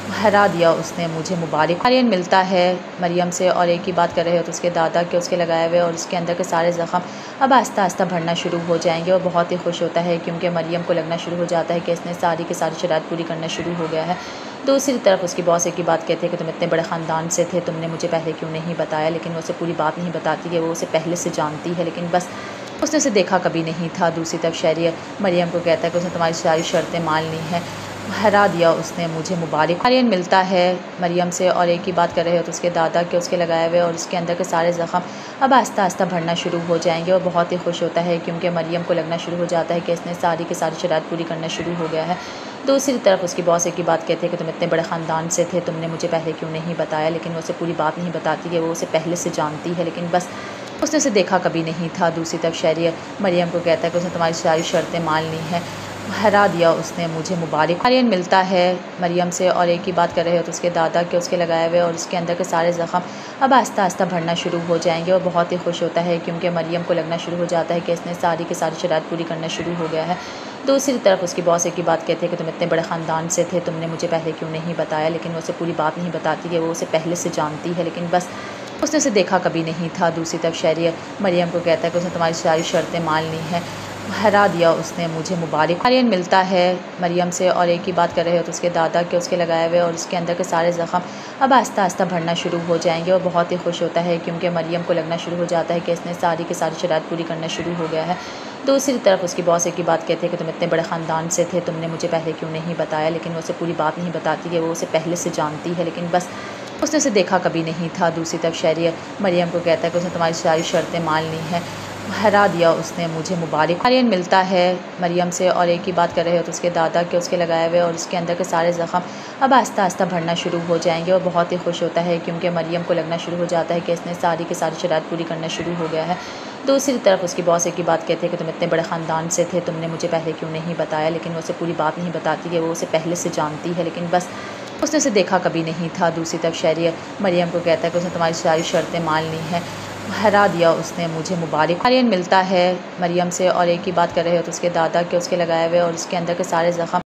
हरा दिया उसने मुझे मुबारक। आर्यन मिलता है मरियम से और एक ही बात कर रहे हो तो उसके दादा के उसके लगाए हुए और उसके अंदर के सारे ज़ख़म अब आस्ता आस्ता भरना शुरू हो जाएंगे। और बहुत ही खुश होता है क्योंकि मरियम को लगना शुरू हो जाता है कि इसने सारी की सारी शरारत पूरी करना शुरू हो गया है। दूसरी तरफ उसकी बॉस एक ही बात कहते हैं कि तुम इतने बड़े ख़ानदान से थे, तुमने मुझे पहले क्यों नहीं बताया। लेकिन वो उसे पूरी बात नहीं बताती कि वो उसे पहले से जानती है, लेकिन बस उसने उसे देखा कभी नहीं था। दूसरी तरफ शहरी मरियम को कहता है कि उसने तुम्हारी सारी शर्तें मान ली हैं, हरा दिया उसने मुझे मुबारक। आर्यन मिलता है मरियम से और एक ही बात कर रहे हो तो उसके दादा के उसके लगाए हुए और उसके अंदर के सारे ज़ख़म अब आस्ता आस्ता भरना शुरू हो जाएंगे। और बहुत ही खुश होता है क्योंकि मरियम को लगना शुरू हो जाता है कि इसने सारी की सारी शरारत पूरी करना शुरू हो गया है। दूसरी तरफ उसकी बॉस एक ही बात कहते हैं कि तुम इतने बड़े ख़ानदान से थे, तुमने मुझे पहले क्यों नहीं बताया। लेकिन वो उसे पूरी बात नहीं बताती कि वो उसे पहले से जानती है, लेकिन बस उसने उसे देखा कभी नहीं था। दूसरी तरफ शहरी मरियम को कहता है कि उसने तुम्हारी सारी शर्तें मान ली हैं, हरा दिया उसने मुझे मुबारक। आर्यन मिलता है मरियम से और एक ही बात कर रहे हो तो उसके दादा के उसके लगाए हुए और उसके अंदर के सारे ज़ख़म अब आस्ता आस्ता भरना शुरू हो जाएंगे। और बहुत ही खुश होता है क्योंकि मरियम को लगना शुरू हो जाता है कि इसने सारी की सारी शरारत पूरी करना शुरू हो गया है। दूसरी तरफ उसकी बॉस एक ही बात कहती है कि तुम इतने बड़े ख़ानदान से थे, तुमने मुझे पहले क्यों नहीं बताया। लेकिन वो उसे पूरी बात नहीं बताती कि वो उसे पहले से जानती है, लेकिन बस उसने उसे देखा कभी नहीं था। दूसरी तरफ शहरी मरियम को कहता है कि उसने तुम्हारी सारी शर्तें मान ली हैं, हरा दिया उसने मुझे मुबारक। आर्यन मिलता है मरियम से और एक ही बात कर रहे हो तो उसके दादा के उसके लगाए हुए और उसके अंदर के सारे ज़ख़म अब आस्ता आस्ता भरना शुरू हो जाएंगे। और बहुत ही खुश होता है क्योंकि मरियम को लगना शुरू हो जाता है कि इसने सारी की सारी शरारत पूरी करना शुरू हो गया है। दूसरी तरफ उसकी बॉस एक ही बात कहती है कि तुम इतने बड़े ख़ानदान से थे, तुमने मुझे पहले क्यों नहीं बताया। लेकिन वो उसे पूरी बात नहीं बताती कि वो उसे पहले से जानती है, लेकिन बस उसने उसे देखा कभी नहीं था। दूसरी तरफ शहरी मरियम को कहता है कि उसने तुम्हारी सारी शर्तें मान ली हैं, हरा दिया उसने मुझे मुबारक। आर्यन मिलता है मरियम से और एक ही बात कर रहे हो तो उसके दादा के उसके लगाए हुए और उसके अंदर के सारे ज़ख़म अब आस्ता आस्ता भरना शुरू हो जाएंगे। और बहुत ही खुश होता है क्योंकि मरियम को लगना शुरू हो जाता है कि इसने सारी की सारी शरारत पूरी करना शुरू हो गया है। दूसरी तरफ उसकी बॉस एक ही बात कहती है कि तुम इतने बड़े ख़ानदान से थे, तुमने मुझे पहले क्यों नहीं बताया। लेकिन वो उसे पूरी बात नहीं बताती कि वो उसे पहले से जानती है, लेकिन बस उसने उसे देखा कभी नहीं था। दूसरी तरफ शहरी मरियम को कहता है कि उसने तुम्हारी सारी शर्तें मान ली हैं, हरा दिया उसने मुझे मुबारक। आर्यन मिलता है मरियम से और एक ही बात कर रहे हो तो उसके दादा के उसके लगाए हुए और उसके अंदर के सारे ज़ख़म